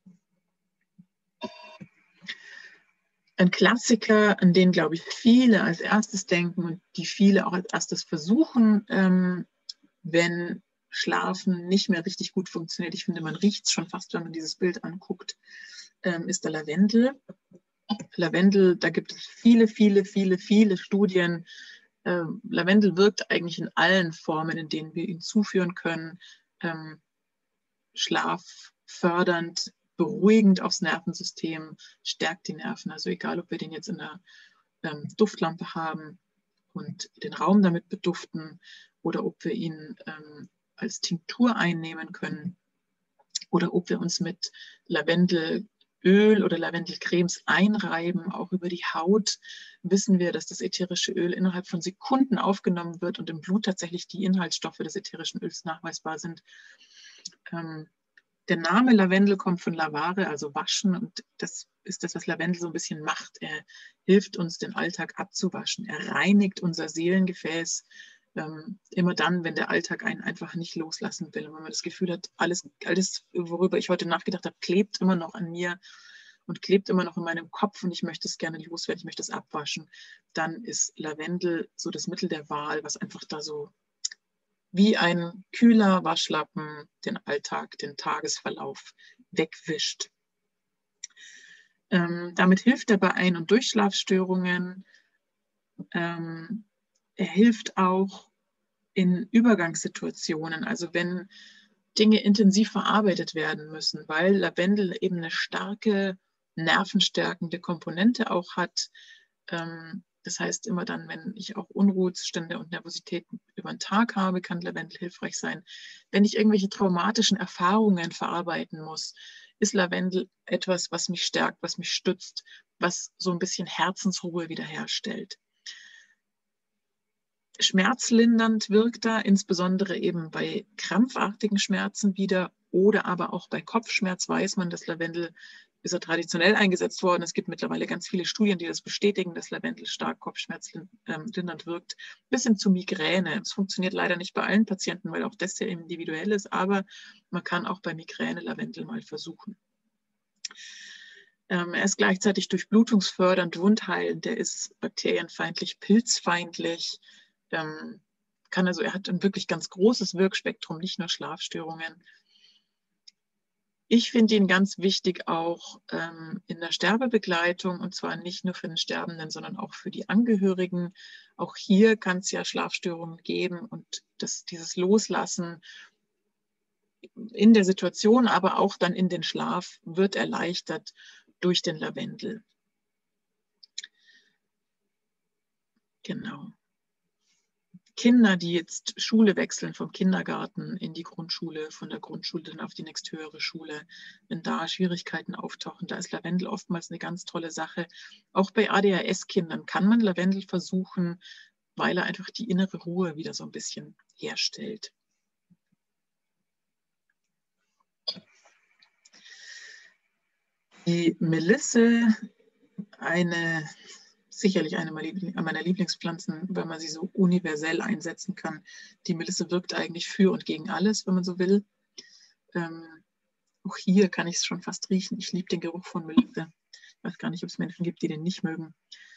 Ein Klassiker, an den, glaube ich, viele als erstes denken und die viele auch als erstes versuchen, wenn Schlafen nicht mehr richtig gut funktioniert. Ich finde, man riecht es schon fast, wenn man dieses Bild anguckt, ist der Lavendel. Lavendel, da gibt es viele, viele, viele, viele Studien. Lavendel wirkt eigentlich in allen Formen, in denen wir ihn zuführen können. Schlaffördernd, beruhigend aufs Nervensystem, stärkt die Nerven. Also egal, ob wir den jetzt in der Duftlampe haben und den Raum damit beduften oder ob wir ihn als Tinktur einnehmen können oder ob wir uns mit Lavendelöl oder Lavendelcremes einreiben, auch über die Haut, wissen wir, dass das ätherische Öl innerhalb von Sekunden aufgenommen wird und im Blut tatsächlich die Inhaltsstoffe des ätherischen Öls nachweisbar sind. Der Name Lavendel kommt von lavare, also waschen, und das ist das, was Lavendel so ein bisschen macht. Er hilft uns, den Alltag abzuwaschen. Er reinigt unser Seelengefäß, immer dann, wenn der Alltag einen einfach nicht loslassen will. Und wenn man das Gefühl hat, alles, worüber ich heute nachgedacht habe, klebt immer noch an mir und klebt immer noch in meinem Kopf und ich möchte es gerne loswerden, ich möchte es abwaschen, dann ist Lavendel so das Mittel der Wahl, was einfach da so wie ein kühler Waschlappen den Alltag, den Tagesverlauf wegwischt. Damit hilft er bei Ein- und Durchschlafstörungen. Er hilft auch in Übergangssituationen, also wenn Dinge intensiv verarbeitet werden müssen, weil Lavendel eben eine starke nervenstärkende Komponente auch hat. Das heißt, immer dann, wenn ich auch Unruhezustände und Nervosität über den Tag habe, kann Lavendel hilfreich sein. Wenn ich irgendwelche traumatischen Erfahrungen verarbeiten muss, ist Lavendel etwas, was mich stärkt, was mich stützt, was so ein bisschen Herzensruhe wiederherstellt. Schmerzlindernd wirkt da, insbesondere eben bei krampfartigen Schmerzen wieder oder aber auch bei Kopfschmerz weiß man, dass Lavendel ist ja traditionell eingesetzt worden. Es gibt mittlerweile ganz viele Studien, die das bestätigen, dass Lavendel stark kopfschmerzlindernd wirkt, bis hin zu Migräne. Es funktioniert leider nicht bei allen Patienten, weil auch das sehr individuell ist, aber man kann auch bei Migräne Lavendel mal versuchen. Er ist gleichzeitig durchblutungsfördernd, wundheilend, der ist bakterienfeindlich, pilzfeindlich, er hat ein wirklich ganz großes Wirkspektrum, nicht nur Schlafstörungen. Ich finde ihn ganz wichtig auch in der Sterbebegleitung, und zwar nicht nur für den Sterbenden, sondern auch für die Angehörigen. Auch hier kann es ja Schlafstörungen geben und dieses Loslassen in der Situation, aber auch dann in den Schlaf wird erleichtert durch den Lavendel. Genau. Kinder, die jetzt Schule wechseln, vom Kindergarten in die Grundschule, von der Grundschule dann auf die nächsthöhere Schule, wenn da Schwierigkeiten auftauchen, da ist Lavendel oftmals eine ganz tolle Sache. Auch bei ADHS-Kindern kann man Lavendel versuchen, weil er einfach die innere Ruhe wieder so ein bisschen herstellt. Die Melisse, sicherlich eine meiner Lieblingspflanzen, weil man sie so universell einsetzen kann. Die Melisse wirkt eigentlich für und gegen alles, wenn man so will. Auch hier kann ich es schon fast riechen. Ich liebe den Geruch von Melisse. Ich weiß gar nicht, ob es Menschen gibt, die den nicht mögen.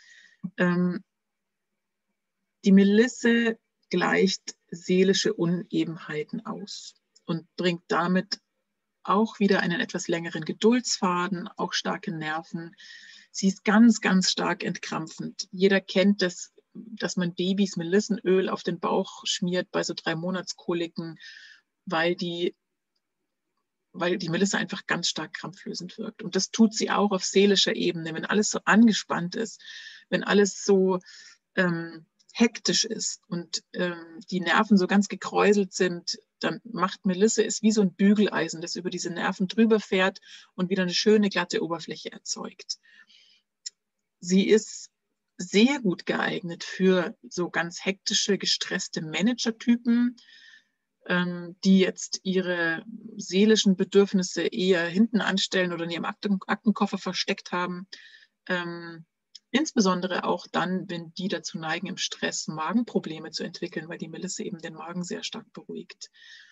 Die Melisse gleicht seelische Unebenheiten aus und bringt damit auch wieder einen etwas längeren Geduldsfaden, auch starke Nerven. Sie ist ganz, ganz stark entkrampfend. Jeder kennt das, dass man Babys Melissenöl auf den Bauch schmiert bei so 3-Monats-Koliken, weil die Melisse einfach ganz stark krampflösend wirkt. Und das tut sie auch auf seelischer Ebene, wenn alles so angespannt ist, wenn alles so hektisch ist und die Nerven so ganz gekräuselt sind, dann macht Melisse es wie so ein Bügeleisen, das über diese Nerven drüber fährt und wieder eine schöne glatte Oberfläche erzeugt. Sie ist sehr gut geeignet für so ganz hektische, gestresste Managertypen, die jetzt ihre seelischen Bedürfnisse eher hinten anstellen oder in ihrem Aktenkoffer versteckt haben. Insbesondere auch dann, wenn die dazu neigen, im Stress Magenprobleme zu entwickeln, weil die Melisse eben den Magen sehr stark beruhigt.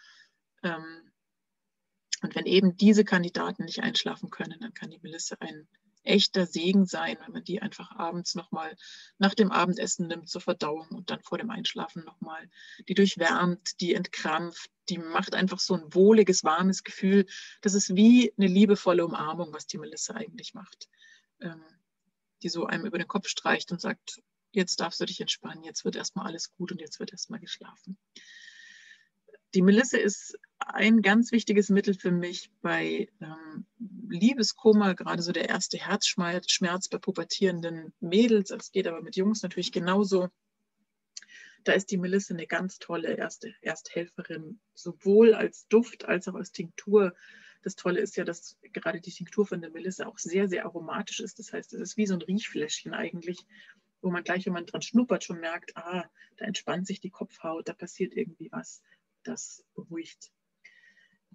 Und wenn eben diese Kandidaten nicht einschlafen können, dann kann die Melisse ein echter Segen sein, wenn man die einfach abends nochmal nach dem Abendessen nimmt zur Verdauung und dann vor dem Einschlafen nochmal. Die durchwärmt, die entkrampft, die macht einfach so ein wohliges, warmes Gefühl. Das ist wie eine liebevolle Umarmung, was die Melisse eigentlich macht. Die so einem über den Kopf streicht und sagt, jetzt darfst du dich entspannen, jetzt wird erstmal alles gut und jetzt wird erstmal geschlafen. Die Melisse ist ein ganz wichtiges Mittel für mich bei Liebeskummer, gerade so der erste Herzschmerz bei pubertierenden Mädels. Das geht aber mit Jungs natürlich genauso. Da ist die Melisse eine ganz tolle Ersthelferin, sowohl als Duft als auch als Tinktur. Das Tolle ist ja, dass gerade die Tinktur von der Melisse auch sehr, sehr aromatisch ist. Das heißt, es ist wie so ein Riechfläschchen eigentlich, wo man gleich, wenn man dran schnuppert, schon merkt, da entspannt sich die Kopfhaut, da passiert irgendwie was. Das beruhigt.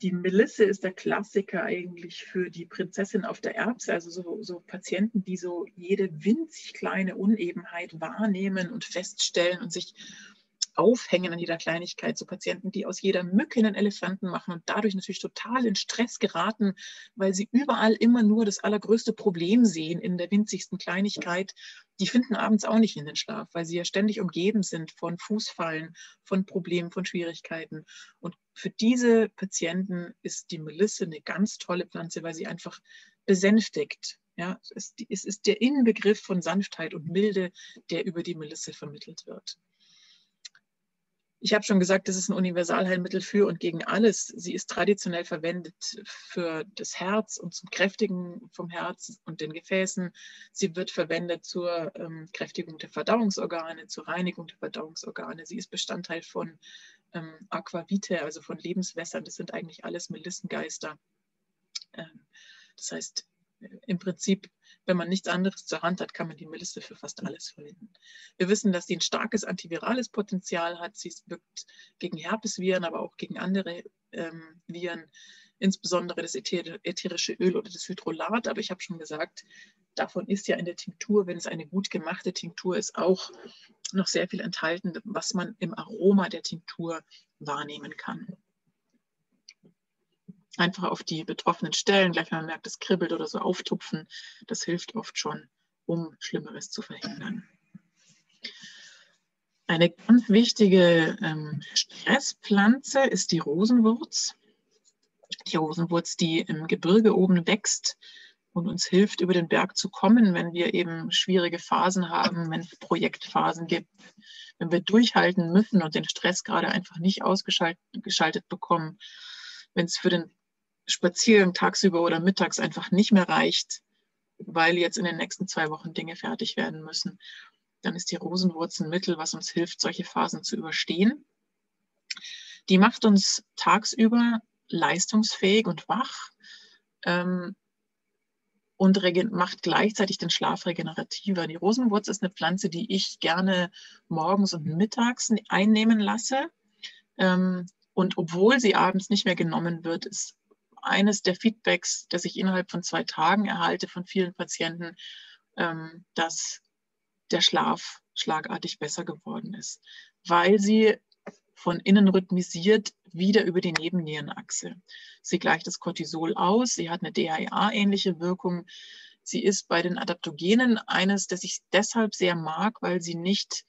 Die Melisse ist der Klassiker eigentlich für die Prinzessin auf der Erbse, also so Patienten, die so jede winzig kleine Unebenheit wahrnehmen und feststellen und sich aufhängen an jeder Kleinigkeit. So Patienten, die aus jeder Mücke einen Elefanten machen und dadurch natürlich total in Stress geraten, weil sie überall immer nur das allergrößte Problem sehen in der winzigsten Kleinigkeit. Die finden abends auch nicht in den Schlaf, weil sie ja ständig umgeben sind von Fußfallen, von Problemen, von Schwierigkeiten. Und für diese Patienten ist die Melisse eine ganz tolle Pflanze, weil sie einfach besänftigt. Ja, es ist der Inbegriff von Sanftheit und Milde, der über die Melisse vermittelt wird. Ich habe schon gesagt, das ist ein Universalheilmittel für und gegen alles. Sie ist traditionell verwendet für das Herz und zum Kräftigen vom Herz und den Gefäßen. Sie wird verwendet zur Kräftigung der Verdauungsorgane, zur Reinigung der Verdauungsorgane. Sie ist Bestandteil von Aquavitae, also von Lebenswässern. Das sind eigentlich alles Melissengeister. Das heißt, im Prinzip, wenn man nichts anderes zur Hand hat, kann man die Melisse für fast alles verwenden. Wir wissen, dass sie ein starkes antivirales Potenzial hat. Sie wirkt gegen Herpesviren, aber auch gegen andere Viren, insbesondere das ätherische Öl oder das Hydrolat. Aber ich habe schon gesagt, davon ist ja in der Tinktur, wenn es eine gut gemachte Tinktur ist, auch noch sehr viel enthalten, was man im Aroma der Tinktur wahrnehmen kann. Einfach auf die betroffenen Stellen, gleich wenn man merkt, es kribbelt oder so, auftupfen. Das hilft oft schon, um Schlimmeres zu verhindern. Eine ganz wichtige Stresspflanze ist die Rosenwurz. Die Rosenwurz, die im Gebirge oben wächst und uns hilft, über den Berg zu kommen, wenn wir eben schwierige Phasen haben, wenn es Projektphasen gibt, wenn wir durchhalten müssen und den Stress gerade einfach nicht ausgeschaltet bekommen, wenn es für den Spaziergang tagsüber oder mittags einfach nicht mehr reicht, weil jetzt in den nächsten 2 Wochen Dinge fertig werden müssen, dann ist die Rosenwurz ein Mittel, was uns hilft, solche Phasen zu überstehen. Die macht uns tagsüber leistungsfähig und wach und macht gleichzeitig den Schlaf regenerativer. Die Rosenwurz ist eine Pflanze, die ich gerne morgens und mittags einnehmen lasse. Und obwohl sie abends nicht mehr genommen wird, ist eines der Feedbacks, das ich innerhalb von 2 Tagen erhalte von vielen Patienten, dass der Schlaf schlagartig besser geworden ist, weil sie von innen rhythmisiert wieder über die Nebennierenachse. Sie gleicht das Cortisol aus, sie hat eine DHEA-ähnliche Wirkung. Sie ist bei den Adaptogenen eines, das ich deshalb sehr mag, weil sie nicht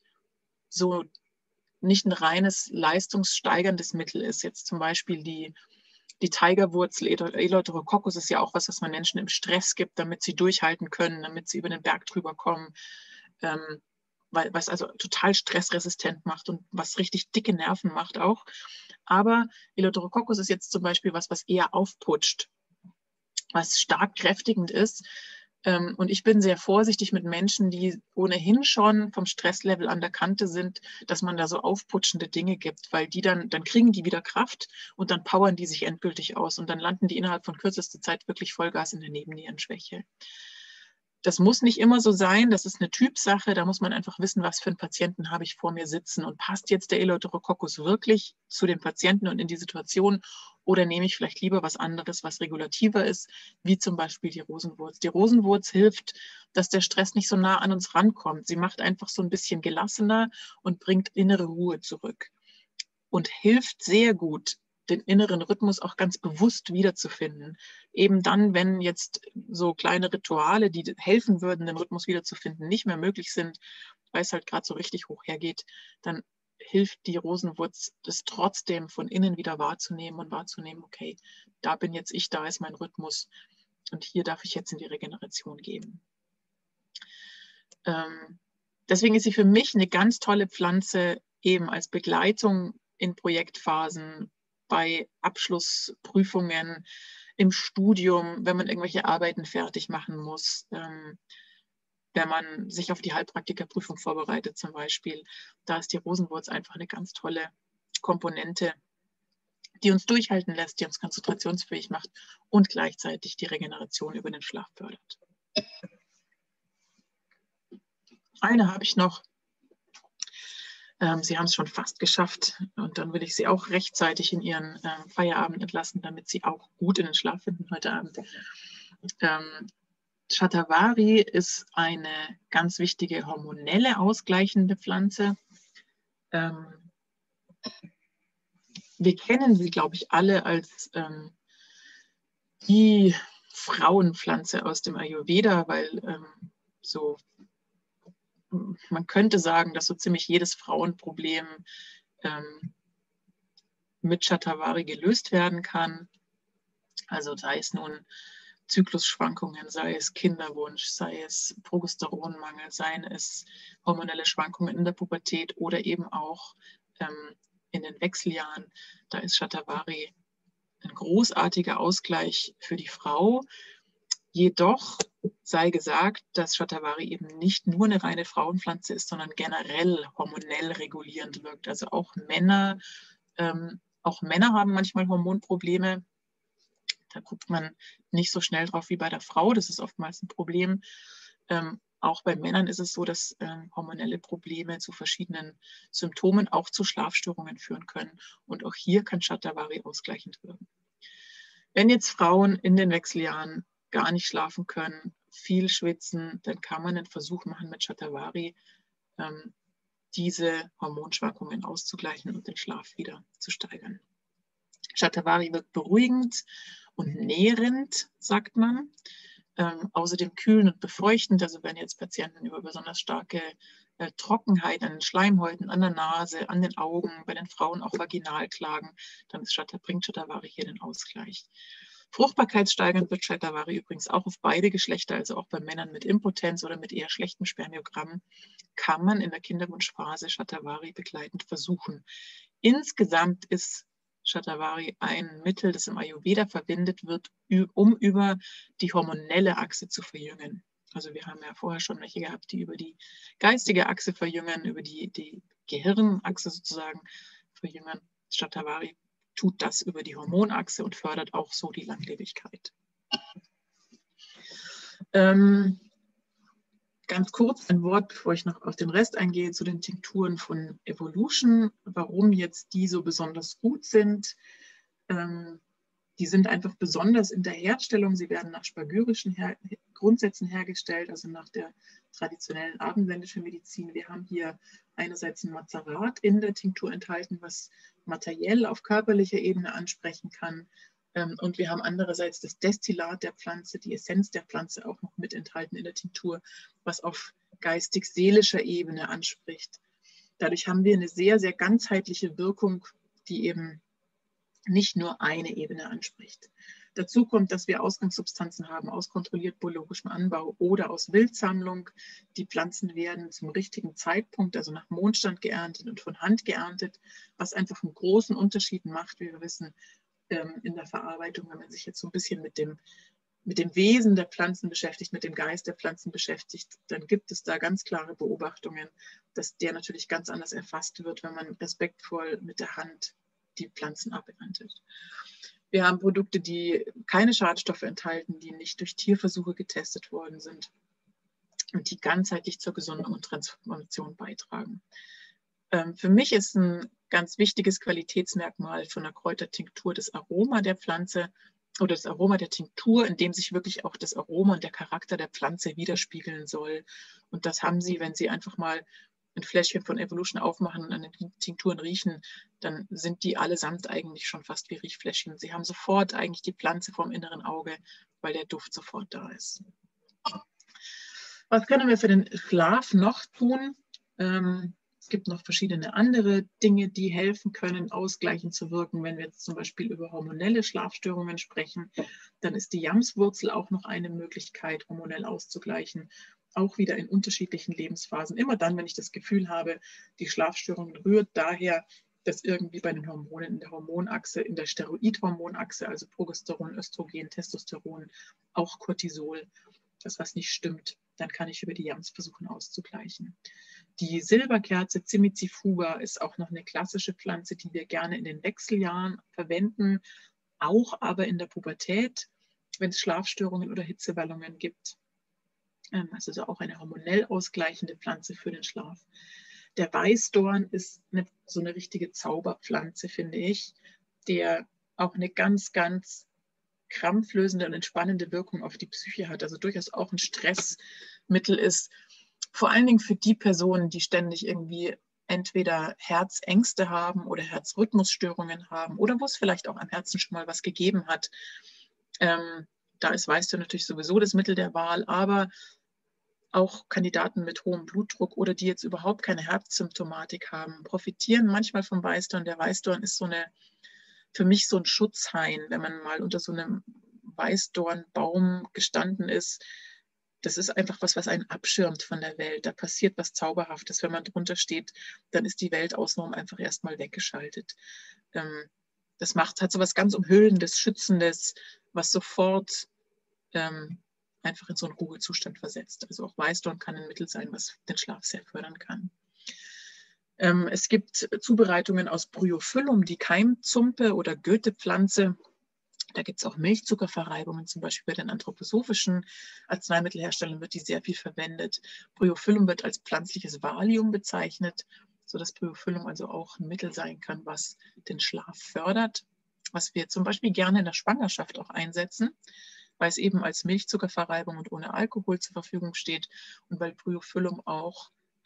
ein reines leistungssteigerndes Mittel ist. Jetzt zum Beispiel die Tigerwurzel, Eleutherococcus ist ja auch was man Menschen im Stress gibt, damit sie durchhalten können, damit sie über den Berg drüber kommen, was also total stressresistent macht und was richtig dicke Nerven macht auch. Aber Eleutherococcus ist jetzt zum Beispiel was eher aufputscht, was stark kräftigend ist. Und ich bin sehr vorsichtig mit Menschen, die ohnehin schon vom Stresslevel an der Kante sind, dass man da so aufputschende Dinge gibt, weil die dann kriegen die wieder Kraft und dann powern die sich endgültig aus und dann landen die innerhalb von kürzester Zeit wirklich Vollgas in der Nebennierenschwäche. Das muss nicht immer so sein, das ist eine Typsache, da muss man einfach wissen, was für einen Patienten habe ich vor mir sitzen und passt jetzt der Eleutherococcus wirklich zu dem Patienten und in die Situation oder nehme ich vielleicht lieber was anderes, was regulativer ist, wie zum Beispiel die Rosenwurz. Die Rosenwurz hilft, dass der Stress nicht so nah an uns rankommt. Sie macht einfach so ein bisschen gelassener und bringt innere Ruhe zurück und hilft sehr gut, den inneren Rhythmus auch ganz bewusst wiederzufinden. Eben dann, wenn jetzt so kleine Rituale, die helfen würden, den Rhythmus wiederzufinden, nicht mehr möglich sind, weil es halt gerade so richtig hoch hergeht, dann hilft die Rosenwurz, das trotzdem von innen wieder wahrzunehmen und wahrzunehmen, okay, da bin jetzt ich, da ist mein Rhythmus und hier darf ich jetzt in die Regeneration gehen. Deswegen ist sie für mich eine ganz tolle Pflanze, eben als Begleitung in Projektphasen, bei Abschlussprüfungen, im Studium, wenn man irgendwelche Arbeiten fertig machen muss, wenn man sich auf die Heilpraktikerprüfung vorbereitet zum Beispiel. Da ist die Rosenwurz einfach eine ganz tolle Komponente, die uns durchhalten lässt, die uns konzentrationsfähig macht und gleichzeitig die Regeneration über den Schlaf fördert. Eine habe ich noch. Sie haben es schon fast geschafft und dann will ich Sie auch rechtzeitig in Ihren Feierabend entlassen, damit Sie auch gut in den Schlaf finden heute Abend. Shatavari ist eine ganz wichtige hormonelle ausgleichende Pflanze. Wir kennen sie, glaube ich, alle als die Frauenpflanze aus dem Ayurveda, weil man könnte sagen, dass so ziemlich jedes Frauenproblem mit Shatavari gelöst werden kann. Also sei es nun Zyklusschwankungen, sei es Kinderwunsch, sei es Progesteronmangel, seien es hormonelle Schwankungen in der Pubertät oder eben auch in den Wechseljahren. Da ist Shatavari ein großartiger Ausgleich für die Frau. Jedoch sei gesagt, dass Shatavari eben nicht nur eine reine Frauenpflanze ist, sondern generell hormonell regulierend wirkt. Also auch Männer haben manchmal Hormonprobleme. Da guckt man nicht so schnell drauf wie bei der Frau. Das ist oftmals ein Problem. Auch bei Männern ist es so, dass hormonelle Probleme zu verschiedenen Symptomen, auch zu Schlafstörungen führen können. Und auch hier kann Shatavari ausgleichend wirken. Wenn jetzt Frauen in den Wechseljahren gar nicht schlafen können, viel schwitzen, dann kann man einen Versuch machen mit Shatavari, diese Hormonschwankungen auszugleichen und den Schlaf wieder zu steigern. Shatavari wirkt beruhigend und nährend, sagt man. Außerdem kühlend und befeuchtend. Also wenn jetzt Patienten über besonders starke Trockenheit an den Schleimhäuten, an der Nase, an den Augen, bei den Frauen auch vaginal klagen, dann bringt Shatavari hier den Ausgleich. Fruchtbarkeitssteigernd wird Shatavari übrigens auch auf beide Geschlechter, also auch bei Männern mit Impotenz oder mit eher schlechtem Spermiogramm, kann man in der Kinderwunschphase Shatavari begleitend versuchen. Insgesamt ist Shatavari ein Mittel, das im Ayurveda verwendet wird, um über die hormonelle Achse zu verjüngen. Also wir haben ja vorher schon welche gehabt, die über die geistige Achse verjüngen, über die Gehirnachse sozusagen verjüngen. Shatavari tut das über die Hormonachse und fördert auch so die Langlebigkeit. Ganz kurz ein Wort, bevor ich noch auf den Rest eingehe, zu den Tinkturen von Evolution, warum jetzt die so besonders gut sind. Die sind einfach besonders in der Herstellung. Sie werden nach spagyrischen Grundsätzen hergestellt, also nach der traditionellen abendländischen Medizin. Wir haben hier einerseits ein Mazerat in der Tinktur enthalten, was materiell auf körperlicher Ebene ansprechen kann. Und wir haben andererseits das Destillat der Pflanze, die Essenz der Pflanze auch noch mit enthalten in der Tinktur, was auf geistig-seelischer Ebene anspricht. Dadurch haben wir eine sehr, sehr ganzheitliche Wirkung, die eben nicht nur eine Ebene anspricht. Dazu kommt, dass wir Ausgangssubstanzen haben aus kontrolliert biologischem Anbau oder aus Wildsammlung. Die Pflanzen werden zum richtigen Zeitpunkt, also nach Mondstand geerntet und von Hand geerntet, was einfach einen großen Unterschied macht, wie wir wissen, in der Verarbeitung, wenn man sich jetzt so ein bisschen mit dem Wesen der Pflanzen beschäftigt, mit dem Geist der Pflanzen beschäftigt, dann gibt es da ganz klare Beobachtungen, dass der natürlich ganz anders erfasst wird, wenn man respektvoll mit der Hand die Pflanzen aberntet. Wir haben Produkte, die keine Schadstoffe enthalten, die nicht durch Tierversuche getestet worden sind und die ganzheitlich zur Gesundung und Transformation beitragen. Für mich ist ein ganz wichtiges Qualitätsmerkmal von der Kräutertinktur das Aroma der Pflanze oder das Aroma der Tinktur, in dem sich wirklich auch das Aroma und der Charakter der Pflanze widerspiegeln soll. Und das haben Sie, wenn Sie einfach mal ein Fläschchen von Evolution aufmachen und an den Tinkturen riechen, dann sind die allesamt eigentlich schon fast wie Riechfläschchen. Sie haben sofort eigentlich die Pflanze vorm inneren Auge, weil der Duft sofort da ist. Was können wir für den Schlaf noch tun? Es gibt noch verschiedene andere Dinge, die helfen können, ausgleichend zu wirken. Wenn wir jetzt zum Beispiel über hormonelle Schlafstörungen sprechen, dann ist die Jamswurzel auch noch eine Möglichkeit, hormonell auszugleichen. Auch wieder in unterschiedlichen Lebensphasen. Immer dann, wenn ich das Gefühl habe, die Schlafstörung rührt daher, dass irgendwie bei den Hormonen in der Hormonachse, in der Steroidhormonachse, also Progesteron, Östrogen, Testosteron, auch Cortisol, das was nicht stimmt, dann kann ich über die Jams versuchen auszugleichen. Die Silberkerze Cimicifuga ist auch noch eine klassische Pflanze, die wir gerne in den Wechseljahren verwenden, auch aber in der Pubertät, wenn es Schlafstörungen oder Hitzewallungen gibt. Also auch eine hormonell ausgleichende Pflanze für den Schlaf. Der Weißdorn ist so eine richtige Zauberpflanze, finde ich, der auch eine ganz, ganz krampflösende und entspannende Wirkung auf die Psyche hat, also durchaus auch ein Stressmittel ist. Vor allen Dingen für die Personen, die ständig irgendwie entweder Herzängste haben oder Herzrhythmusstörungen haben oder wo es vielleicht auch am Herzen schon mal was gegeben hat. Da ist Weißdorn natürlich sowieso das Mittel der Wahl, aber auch Kandidaten mit hohem Blutdruck oder die jetzt überhaupt keine Herzsymptomatik haben, profitieren manchmal vom Weißdorn. Der Weißdorn ist für mich so ein Schutzhain, wenn man mal unter so einem Weißdornbaum gestanden ist. Das ist einfach was einen abschirmt von der Welt. Da passiert was Zauberhaftes. Wenn man drunter steht, dann ist die Welt außenrum einfach erstmal weggeschaltet. Das hat so was ganz Umhüllendes, Schützendes, was sofort einfach in so einen Ruhezustand versetzt. Also auch Weißdorn kann ein Mittel sein, was den Schlaf sehr fördern kann. Es gibt Zubereitungen aus Bryophyllum, die Keimzumpe oder Goethepflanze. Da gibt es auch Milchzuckerverreibungen, zum Beispiel bei den anthroposophischen Arzneimittelherstellern wird die sehr viel verwendet. Bryophyllum wird als pflanzliches Valium bezeichnet, sodass Bryophyllum also auch ein Mittel sein kann, was den Schlaf fördert, was wir zum Beispiel gerne in der Schwangerschaft auch einsetzen, weil es eben als Milchzuckerverreibung und ohne Alkohol zur Verfügung steht und weil Bryophyllum auch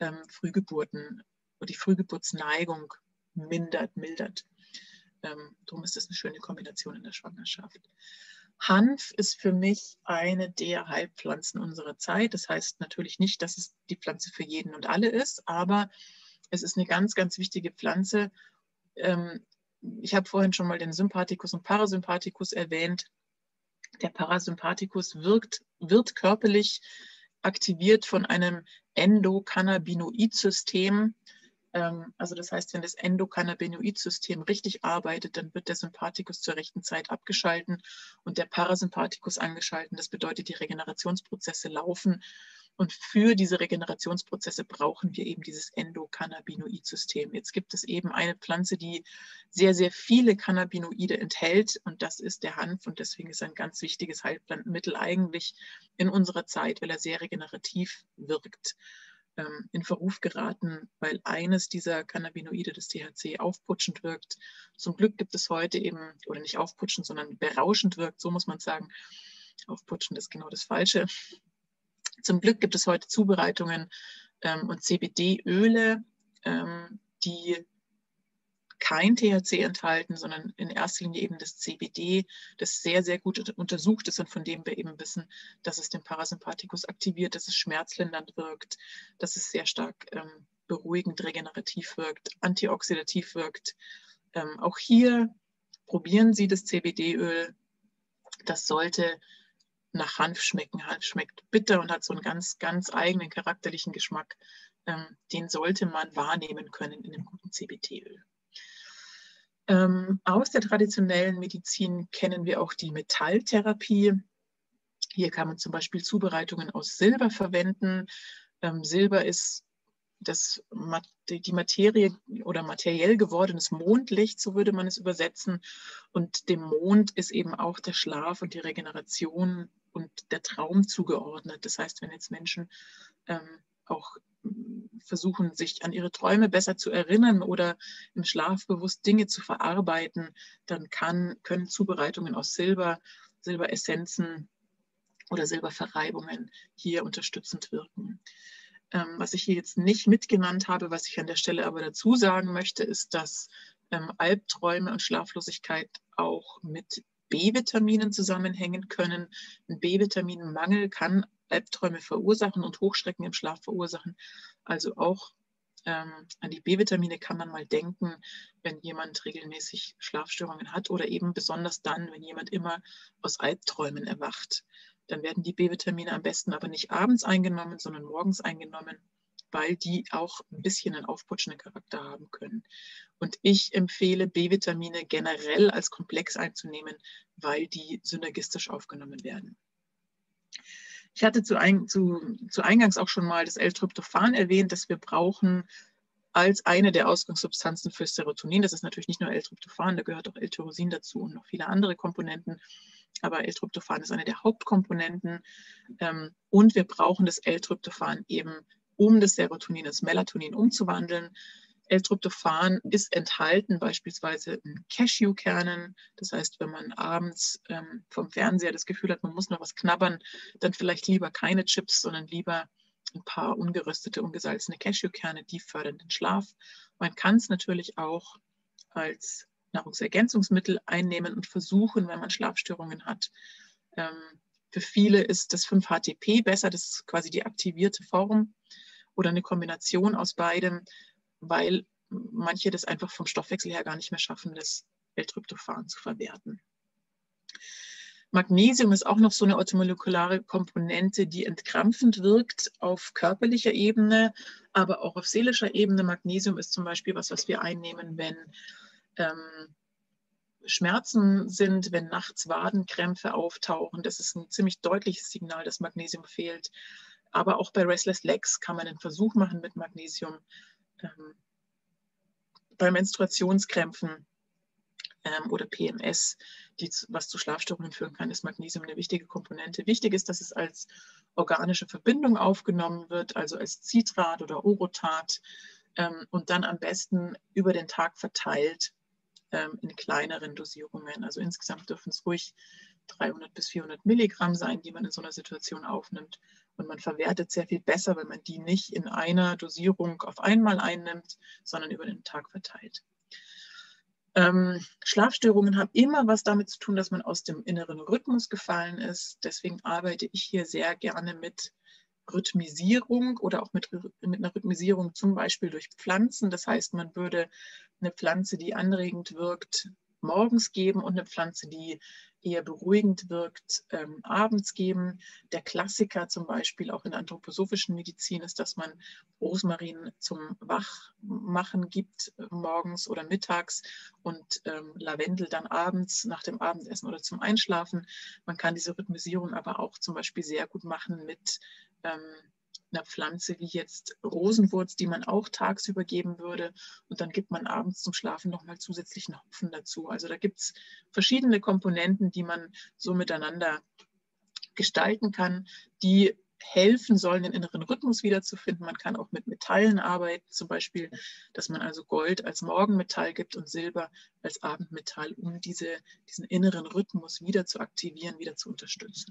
die Frühgeburtsneigung mildert. Darum ist das eine schöne Kombination in der Schwangerschaft. Hanf ist für mich eine der Heilpflanzen unserer Zeit. Das heißt natürlich nicht, dass es die Pflanze für jeden und alle ist, aber es ist eine ganz, ganz wichtige Pflanze. Ich habe vorhin schon mal den Sympathikus und Parasympathikus erwähnt. Der Parasympathikus wird körperlich aktiviert von einem Endokannabinoid-System. Also das heißt, wenn das Endokannabinoid-System richtig arbeitet, dann wird der Sympathikus zur rechten Zeit abgeschalten und der Parasympathikus angeschalten. Das bedeutet, die Regenerationsprozesse laufen. Und für diese Regenerationsprozesse brauchen wir eben dieses Endokannabinoid-System. Jetzt gibt es eben eine Pflanze, die sehr, sehr viele Cannabinoide enthält und das ist der Hanf und deswegen ist er ein ganz wichtiges Heilmittel eigentlich in unserer Zeit, weil er sehr regenerativ wirkt. In Verruf geraten, weil eines dieser Cannabinoide, das THC, aufputschend wirkt. Zum Glück gibt es heute eben, oder nicht aufputschend, sondern berauschend wirkt, so muss man sagen. Aufputschend ist genau das Falsche. Zum Glück gibt es heute Zubereitungen und CBD-Öle, die kein THC enthalten, sondern in erster Linie eben das CBD, das sehr, sehr gut untersucht ist und von dem wir eben wissen, dass es den Parasympathikus aktiviert, dass es schmerzlindernd wirkt, dass es sehr stark beruhigend, regenerativ wirkt, antioxidativ wirkt. Auch hier probieren Sie das CBD-Öl. Das sollte nach Hanf schmecken. Hanf schmeckt bitter und hat so einen ganz, ganz eigenen charakterlichen Geschmack. Den sollte man wahrnehmen können in einem guten CBD-Öl. Aus der traditionellen Medizin kennen wir auch die Metalltherapie. Hier kann man zum Beispiel Zubereitungen aus Silber verwenden. Silber ist die Materie oder materiell gewordenes Mondlicht, so würde man es übersetzen. Und dem Mond ist eben auch der Schlaf und die Regeneration und der Traum zugeordnet. Das heißt, wenn jetzt Menschen auch versuchen, sich an ihre Träume besser zu erinnern oder im Schlaf bewusst Dinge zu verarbeiten, dann können Zubereitungen aus Silber, Silberessenzen oder Silberverreibungen hier unterstützend wirken. Was ich hier jetzt nicht mitgenannt habe, was ich an der Stelle aber dazu sagen möchte, ist, dass Albträume und Schlaflosigkeit auch mit B-Vitaminen zusammenhängen können. Ein B-Vitaminmangel kann Albträume verursachen und Hochschrecken im Schlaf verursachen. Also auch an die B-Vitamine kann man mal denken, wenn jemand regelmäßig Schlafstörungen hat oder eben besonders dann, wenn jemand immer aus Albträumen erwacht. Dann werden die B-Vitamine am besten aber nicht abends eingenommen, sondern morgens eingenommen, weil die auch ein bisschen einen aufputschenden Charakter haben können. Und ich empfehle B-Vitamine generell als Komplex einzunehmen, weil die synergistisch aufgenommen werden. Ich hatte zu Eingangs auch schon mal das L-Tryptophan erwähnt, das wir brauchen als eine der Ausgangssubstanzen für Serotonin. Das ist natürlich nicht nur L-Tryptophan, da gehört auch L-Tyrosin dazu und noch viele andere Komponenten. Aber L-Tryptophan ist eine der Hauptkomponenten. Und wir brauchen das L-Tryptophan eben um das Serotonin ins Melatonin umzuwandeln. L-Tryptophan ist enthalten beispielsweise in Cashewkernen. Das heißt, wenn man abends vom Fernseher das Gefühl hat, man muss noch was knabbern, dann vielleicht lieber keine Chips, sondern lieber ein paar ungeröstete, ungesalzene Cashewkerne, die fördern den Schlaf. Man kann es natürlich auch als Nahrungsergänzungsmittel einnehmen und versuchen, wenn man Schlafstörungen hat. Für viele ist das 5-HTP besser, das ist quasi die aktivierte Form oder eine Kombination aus beidem, weil manche das einfach vom Stoffwechsel her gar nicht mehr schaffen, das L-Tryptophan zu verwerten. Magnesium ist auch noch so eine orthomolekulare Komponente, die entkrampfend wirkt auf körperlicher Ebene, aber auch auf seelischer Ebene. Magnesium ist zum Beispiel was wir einnehmen, wenn Schmerzen sind, wenn nachts Wadenkrämpfe auftauchen. Das ist ein ziemlich deutliches Signal, dass Magnesium fehlt. Aber auch bei Restless Legs kann man einen Versuch machen mit Magnesium. Bei Menstruationskrämpfen oder PMS, was zu Schlafstörungen führen kann, ist Magnesium eine wichtige Komponente. Wichtig ist, dass es als organische Verbindung aufgenommen wird, also als Citrat oder Orotat und dann am besten über den Tag verteilt in kleineren Dosierungen. Also insgesamt dürfen es ruhig 300 bis 400 Milligramm sein, die man in so einer Situation aufnimmt. Und man verwertet sehr viel besser, wenn man die nicht in einer Dosierung auf einmal einnimmt, sondern über den Tag verteilt. Schlafstörungen haben immer was damit zu tun, dass man aus dem inneren Rhythmus gefallen ist. Deswegen arbeite ich hier sehr gerne mit Rhythmisierung oder auch mit einer Rhythmisierung zum Beispiel durch Pflanzen. Das heißt, man würde eine Pflanze, die anregend wirkt, morgens geben und eine Pflanze, die eher beruhigend wirkt, abends geben. Der Klassiker zum Beispiel auch in der anthroposophischen Medizin ist, dass man Rosmarin zum Wachmachen gibt, morgens oder mittags und Lavendel dann abends nach dem Abendessen oder zum Einschlafen. Man kann diese Rhythmisierung aber auch zum Beispiel sehr gut machen mit einer Pflanze wie jetzt Rosenwurz, die man auch tagsüber geben würde. Und dann gibt man abends zum Schlafen nochmal zusätzlichen Hopfen dazu. Also da gibt es verschiedene Komponenten, die man so miteinander gestalten kann, die helfen sollen, den inneren Rhythmus wiederzufinden. Man kann auch mit Metallen arbeiten, zum Beispiel, dass man also Gold als Morgenmetall gibt und Silber als Abendmetall, um diesen inneren Rhythmus wieder zu aktivieren, wieder zu unterstützen.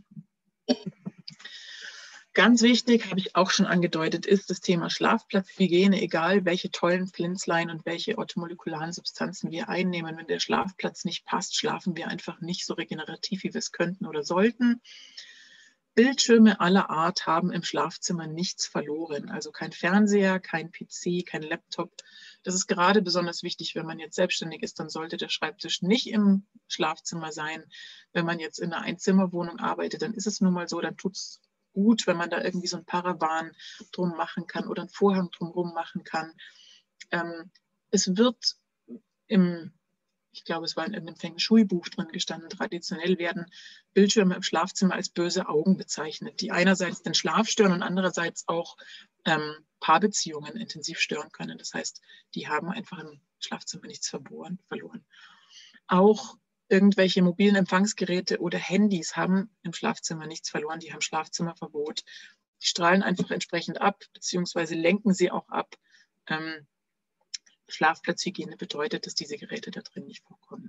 Ganz wichtig, habe ich auch schon angedeutet, ist das Thema Schlafplatzhygiene, egal welche tollen Pflänzlein und welche orthomolekularen Substanzen wir einnehmen. Wenn der Schlafplatz nicht passt, schlafen wir einfach nicht so regenerativ, wie wir es könnten oder sollten. Bildschirme aller Art haben im Schlafzimmer nichts verloren. Also kein Fernseher, kein PC, kein Laptop. Das ist gerade besonders wichtig, wenn man jetzt selbstständig ist, dann sollte der Schreibtisch nicht im Schlafzimmer sein. Wenn man jetzt in einer Einzimmerwohnung arbeitet, dann ist es nun mal so, dann tut es gut, wenn man da irgendwie so ein Paravan drum machen kann oder einen Vorhang drumherum machen kann. Es wird ich glaube, es war in irgendeinem Feng Shui-Buch drin gestanden, traditionell werden Bildschirme im Schlafzimmer als böse Augen bezeichnet, die einerseits den Schlaf stören und andererseits auch Paarbeziehungen intensiv stören können. Das heißt, die haben einfach im Schlafzimmer nichts verloren. Auch irgendwelche mobilen Empfangsgeräte oder Handys haben im Schlafzimmer nichts verloren, die haben Schlafzimmerverbot. Die strahlen einfach entsprechend ab, beziehungsweise lenken sie auch ab. Schlafplatzhygiene bedeutet, dass diese Geräte da drin nicht vorkommen.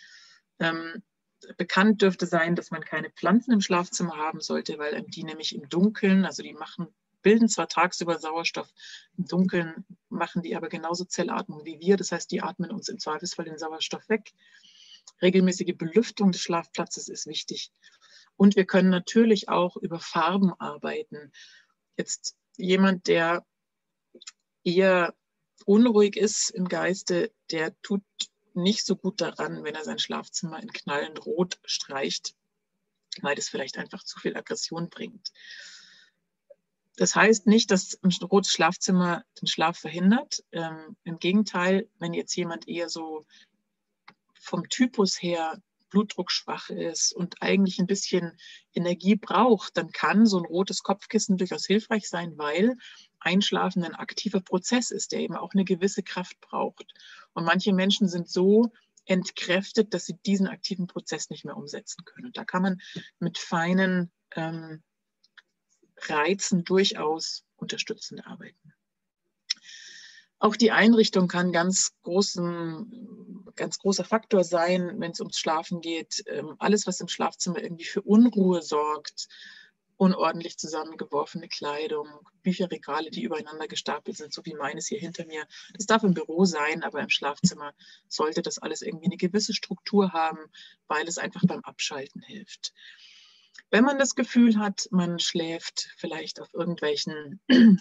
Bekannt dürfte sein, dass man keine Pflanzen im Schlafzimmer haben sollte, weil die nämlich im Dunkeln, also die bilden zwar tagsüber Sauerstoff, im Dunkeln machen die aber genauso Zellatmung wie wir. Das heißt, die atmen uns im Zweifelsfall den Sauerstoff weg. Regelmäßige Belüftung des Schlafplatzes ist wichtig. Und wir können natürlich auch über Farben arbeiten. Jetzt jemand, der eher unruhig ist im Geiste, der tut nicht so gut daran, wenn er sein Schlafzimmer in knallend rot streicht, weil das vielleicht einfach zu viel Aggression bringt. Das heißt nicht, dass ein rotes Schlafzimmer den Schlaf verhindert. Im Gegenteil, wenn jetzt jemand eher so vom Typus her blutdruckschwach ist und eigentlich ein bisschen Energie braucht, dann kann so ein rotes Kopfkissen durchaus hilfreich sein, weil Einschlafen ein aktiver Prozess ist, der eben auch eine gewisse Kraft braucht. Und manche Menschen sind so entkräftet, dass sie diesen aktiven Prozess nicht mehr umsetzen können. Und da kann man mit feinen Reizen durchaus unterstützend arbeiten. Auch die Einrichtung kann ganz großer Faktor sein, wenn es ums Schlafen geht. Alles, was im Schlafzimmer irgendwie für Unruhe sorgt, unordentlich zusammengeworfene Kleidung, Bücherregale, die übereinander gestapelt sind, so wie meines hier hinter mir. Das darf im Büro sein, aber im Schlafzimmer sollte das alles irgendwie eine gewisse Struktur haben, weil es einfach beim Abschalten hilft. Wenn man das Gefühl hat, man schläft vielleicht auf irgendwelchen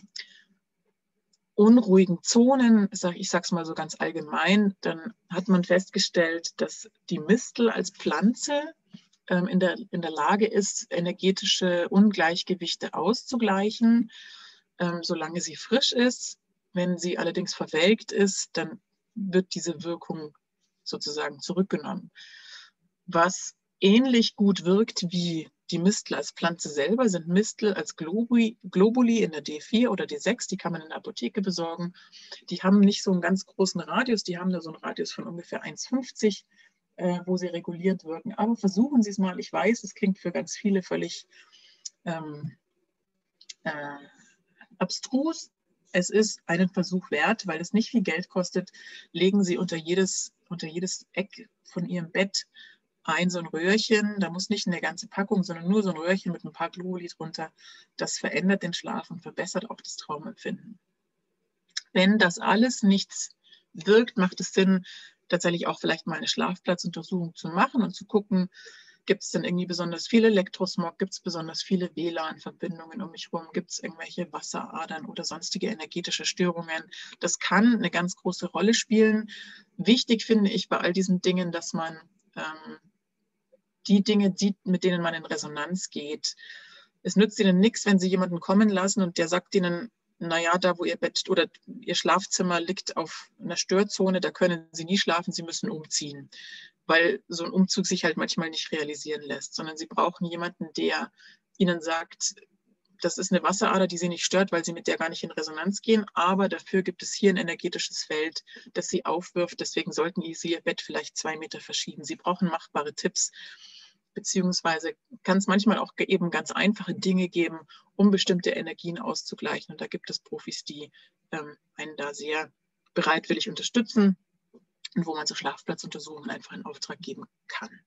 unruhigen Zonen, ich sage es mal so ganz allgemein, dann hat man festgestellt, dass die Mistel als Pflanze in der Lage ist, energetische Ungleichgewichte auszugleichen, solange sie frisch ist. Wenn sie allerdings verwelkt ist, dann wird diese Wirkung sozusagen zurückgenommen. Was ähnlich gut wirkt wie die Mistel als Pflanze selber, sind Mistel als Globuli in der D4 oder D6, die kann man in der Apotheke besorgen. Die haben nicht so einen ganz großen Radius, die haben nur so einen Radius von ungefähr 1,50, wo sie reguliert wirken. Aber versuchen Sie es mal. Ich weiß, es klingt für ganz viele völlig abstrus. Es ist einen Versuch wert, weil es nicht viel Geld kostet. Legen Sie unter jedes Eck von Ihrem Bett so ein Röhrchen, da muss nicht eine ganze Packung, sondern nur so ein Röhrchen mit ein paar Globuli drunter. Das verändert den Schlaf und verbessert auch das Traumempfinden. Wenn das alles nichts wirkt, macht es Sinn, tatsächlich auch vielleicht mal eine Schlafplatzuntersuchung zu machen und zu gucken, gibt es denn irgendwie besonders viel Elektrosmog, gibt es besonders viele WLAN-Verbindungen um mich herum, gibt es irgendwelche Wasseradern oder sonstige energetische Störungen. Das kann eine ganz große Rolle spielen. Wichtig finde ich bei all diesen Dingen, dass man die Dinge sieht, mit denen man in Resonanz geht. Es nützt Ihnen nichts, wenn Sie jemanden kommen lassen und der sagt Ihnen, naja, da wo Ihr Bett oder Ihr Schlafzimmer liegt auf einer Störzone, da können Sie nie schlafen, Sie müssen umziehen. Weil so ein Umzug sich halt manchmal nicht realisieren lässt, sondern Sie brauchen jemanden, der Ihnen sagt, das ist eine Wasserader, die Sie nicht stört, weil Sie mit der gar nicht in Resonanz gehen, aber dafür gibt es hier ein energetisches Feld, das Sie aufwirft, deswegen sollten Sie Ihr Bett vielleicht 2 Meter verschieben. Sie brauchen machbare Tipps, beziehungsweise kann es manchmal auch eben ganz einfache Dinge geben, um bestimmte Energien auszugleichen. Und da gibt es Profis, die einen da sehr bereitwillig unterstützen und wo man so Schlafplatzuntersuchungen einfach in Auftrag geben kann.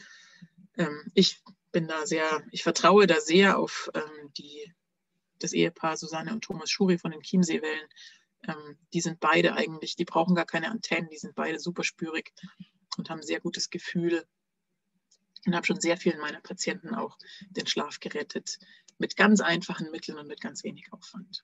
Ich vertraue da sehr auf das Ehepaar Susanne und Thomas Schuri von den Chiemseewellen. Die sind beide eigentlich, die brauchen gar keine Antennen, die sind beide super spürig und haben sehr gutes Gefühl. Und habe schon sehr vielen meiner Patienten auch den Schlaf gerettet, mit ganz einfachen Mitteln und mit ganz wenig Aufwand.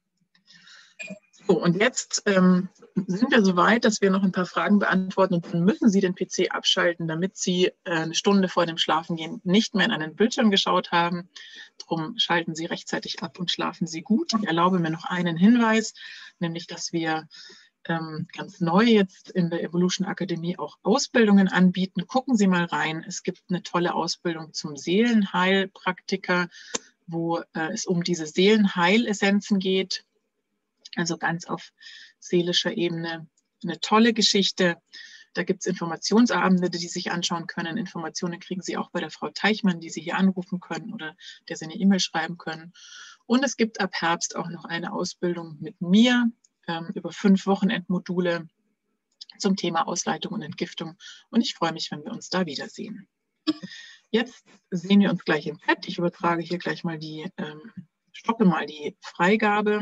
So, und jetzt sind wir so weit, dass wir noch ein paar Fragen beantworten und dann müssen Sie den PC abschalten, damit Sie eine Stunde vor dem Schlafengehen nicht mehr in einen Bildschirm geschaut haben. Darum schalten Sie rechtzeitig ab und schlafen Sie gut. Ich erlaube mir noch einen Hinweis, nämlich, dass wir ganz neu jetzt in der Evolution Akademie auch Ausbildungen anbieten. Gucken Sie mal rein. Es gibt eine tolle Ausbildung zum Seelenheilpraktiker, wo es um diese Seelenheilessenzen geht. Also ganz auf seelischer Ebene. Eine tolle Geschichte. Da gibt es Informationsabende, die Sie sich anschauen können. Informationen kriegen Sie auch bei der Frau Teichmann, die Sie hier anrufen können oder der Sie eine E-Mail schreiben können. Und es gibt ab Herbst auch noch eine Ausbildung mit mir über 5 Wochenendmodule zum Thema Ausleitung und Entgiftung. Und ich freue mich, wenn wir uns da wiedersehen. Jetzt sehen wir uns gleich im Chat. Ich übertrage hier gleich mal stoppe mal die Freigabe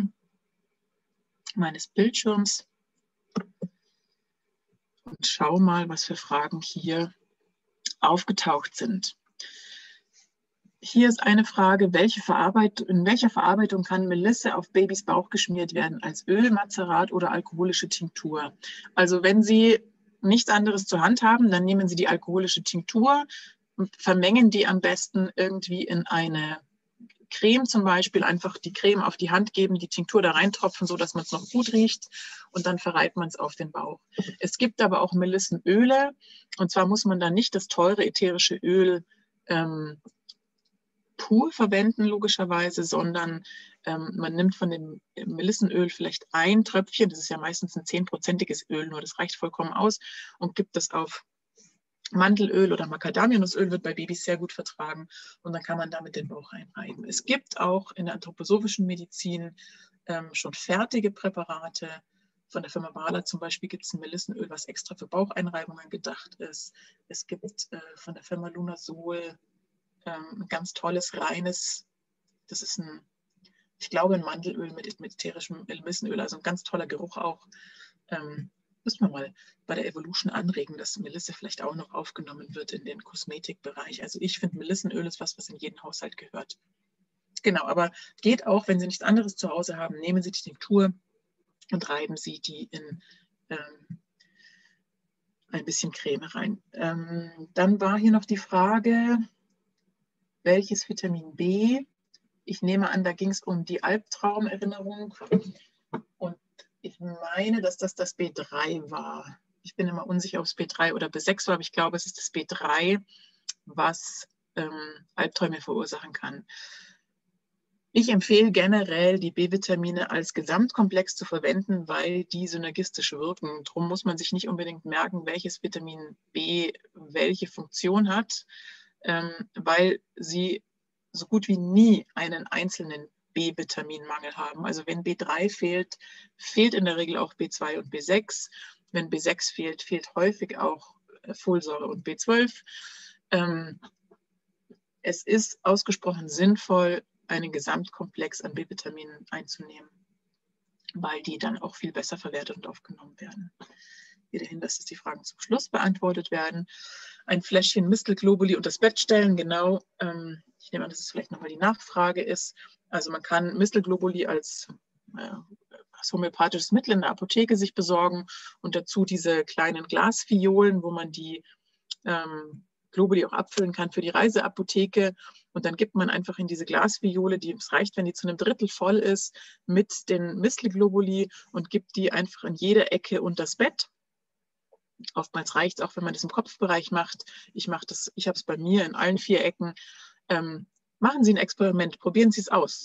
meines Bildschirms und schaue mal, was für Fragen hier aufgetaucht sind. Hier ist eine Frage, in welcher Verarbeitung kann Melisse auf Babys Bauch geschmiert werden, als Öl, Mazerat oder alkoholische Tinktur? Also wenn Sie nichts anderes zur Hand haben, dann nehmen Sie die alkoholische Tinktur und vermengen die am besten irgendwie in eine Creme zum Beispiel, einfach die Creme auf die Hand geben, die Tinktur da reintropfen, sodass man es noch gut riecht und dann verreibt man es auf den Bauch. Es gibt aber auch Melissenöle und zwar muss man da nicht das teure ätherische Öl pur verwenden, logischerweise, sondern man nimmt von dem Melissenöl vielleicht ein Tröpfchen, das ist ja meistens ein 10-prozentiges Öl, nur das reicht vollkommen aus und gibt das auf Mandelöl oder Macadamianussöl wird bei Babys sehr gut vertragen und dann kann man damit den Bauch einreiben. Es gibt auch in der anthroposophischen Medizin schon fertige Präparate. Von der Firma Wahler zum Beispiel gibt es ein Melissenöl, was extra für Baucheinreibungen gedacht ist. Es gibt von der Firma Lunasol ein ganz tolles, reines, das ist ein, ich glaube, ein Mandelöl mit ätherischem Melissenöl, also ein ganz toller Geruch auch. Müssen wir mal bei der Evolution anregen, dass Melisse vielleicht auch noch aufgenommen wird in den Kosmetikbereich. Also ich finde, Melissenöl ist was in jeden Haushalt gehört. Genau, aber geht auch, wenn Sie nichts anderes zu Hause haben, nehmen Sie die Tinktur und reiben Sie die in ein bisschen Creme rein. Dann war hier noch die Frage, welches Vitamin B? Ich nehme an, da ging es um die Albtraumerinnerung und ich meine, dass das B3 war. Ich bin immer unsicher, ob es B3 oder B6 war, aber ich glaube, es ist das B3, was Albträume verursachen kann. Ich empfehle generell, die B-Vitamine als Gesamtkomplex zu verwenden, weil die synergistisch wirken. Darum muss man sich nicht unbedingt merken, welches Vitamin B welche Funktion hat, weil sie so gut wie nie einen einzelnen B-Vitaminmangel haben. Also wenn B3 fehlt, fehlt in der Regel auch B2 und B6. Wenn B6 fehlt, fehlt häufig auch Folsäure und B12. Es ist ausgesprochen sinnvoll, einen Gesamtkomplex an B-Vitaminen einzunehmen, weil die dann auch viel besser verwertet und aufgenommen werden. Wieder hin, dass die Fragen zum Schluss beantwortet werden. Ein Fläschchen Mistelglobuli unter das Bett stellen, genau. Ich nehme an, dass es vielleicht nochmal die Nachfrage ist. Also man kann Mistelglobuli als homöopathisches Mittel in der Apotheke sich besorgen und dazu diese kleinen Glasfiolen, wo man die Globuli auch abfüllen kann für die Reiseapotheke. Und dann gibt man einfach in diese Glasviole, es reicht, wenn die zu einem Drittel voll ist, mit den Mistelglobuli und gibt die einfach in jede Ecke unter das Bett. Oftmals reicht es auch, wenn man das im Kopfbereich macht. Ich habe es bei mir in allen 4 Ecken. Machen Sie ein Experiment, probieren Sie es aus.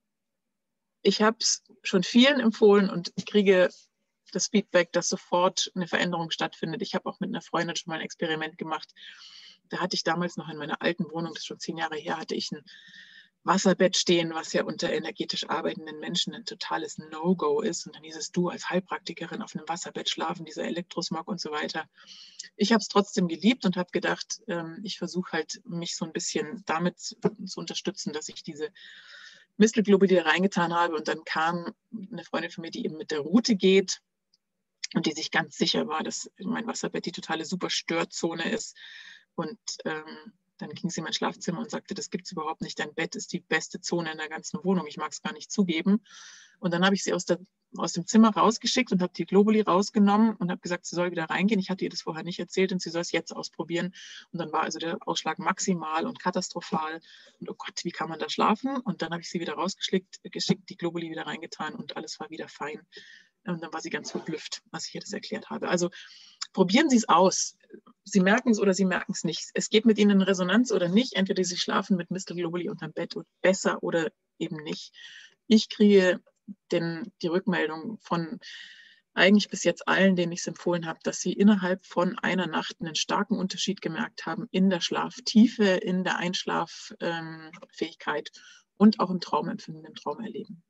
Ich habe es schon vielen empfohlen und ich kriege das Feedback, dass sofort eine Veränderung stattfindet. Ich habe auch mit einer Freundin schon mal ein Experiment gemacht. Da hatte ich damals noch in meiner alten Wohnung, das ist schon 10 Jahre her, hatte ich ein Wasserbett stehen, was ja unter energetisch arbeitenden Menschen ein totales No-Go ist. Und dann hieß es, du als Heilpraktikerin auf einem Wasserbett schlafen, dieser Elektrosmog und so weiter. Ich habe es trotzdem geliebt und habe gedacht, ich versuche halt, mich so ein bisschen damit zu unterstützen, dass ich diese Mistelglobuli reingetan habe. Und dann kam eine Freundin von mir, die eben mit der Route geht und die sich ganz sicher war, dass mein Wasserbett die totale Superstörzone ist. Und dann ging sie in mein Schlafzimmer und sagte, das gibt es überhaupt nicht. Dein Bett ist die beste Zone in der ganzen Wohnung. Ich mag es gar nicht zugeben. Und dann habe ich sie aus dem Zimmer rausgeschickt und habe die Globuli rausgenommen und habe gesagt, sie soll wieder reingehen. Ich hatte ihr das vorher nicht erzählt und sie soll es jetzt ausprobieren. Und dann war also der Ausschlag maximal und katastrophal. Und oh Gott, wie kann man da schlafen? Und dann habe ich sie wieder rausgeschickt, die Globuli wieder reingetan und alles war wieder fein. Und dann war sie ganz verblüfft, als ich ihr das erklärt habe. Also probieren Sie es aus. Sie merken es oder Sie merken es nicht. Es geht mit Ihnen in Resonanz oder nicht. Entweder Sie schlafen mit Mistelglobuli unterm Bett besser oder eben nicht. Ich kriege die Rückmeldung von eigentlich bis jetzt allen, denen ich es empfohlen habe, dass sie innerhalb von einer Nacht einen starken Unterschied gemerkt haben in der Schlaftiefe, in der Einschlaffähigkeit und auch im Traumempfinden, im Traumerleben.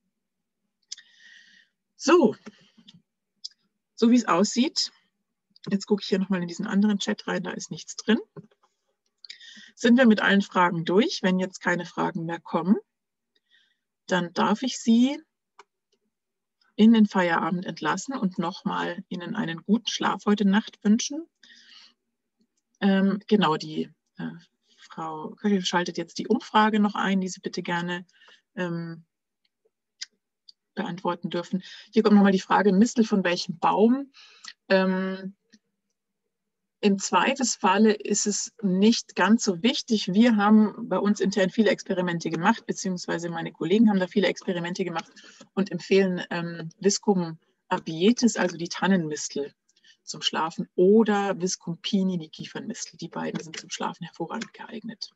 So wie es aussieht, jetzt gucke ich hier nochmal in diesen anderen Chat rein, da ist nichts drin. Sind wir mit allen Fragen durch? Wenn jetzt keine Fragen mehr kommen, dann darf ich Sie in den Feierabend entlassen und nochmal Ihnen einen guten Schlaf heute Nacht wünschen. Genau, die Frau Köchel schaltet jetzt die Umfrage noch ein, die Sie bitte gerne beantworten dürfen. Hier kommt nochmal die Frage, Mistel von welchem Baum? Im Zweifelsfalle ist es nicht ganz so wichtig. Wir haben bei uns intern viele Experimente gemacht, beziehungsweise meine Kollegen haben da viele Experimente gemacht und empfehlen Viscum abietis, also die Tannenmistel zum Schlafen, oder Viscum pini, die Kiefernmistel. Die beiden sind zum Schlafen hervorragend geeignet.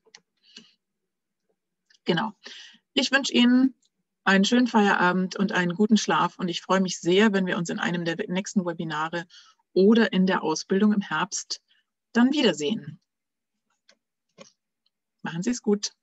Genau. Ich wünsche Ihnen einen schönen Feierabend und einen guten Schlaf und ich freue mich sehr, wenn wir uns in einem der nächsten Webinare oder in der Ausbildung im Herbst dann wiedersehen. Machen Sie es gut.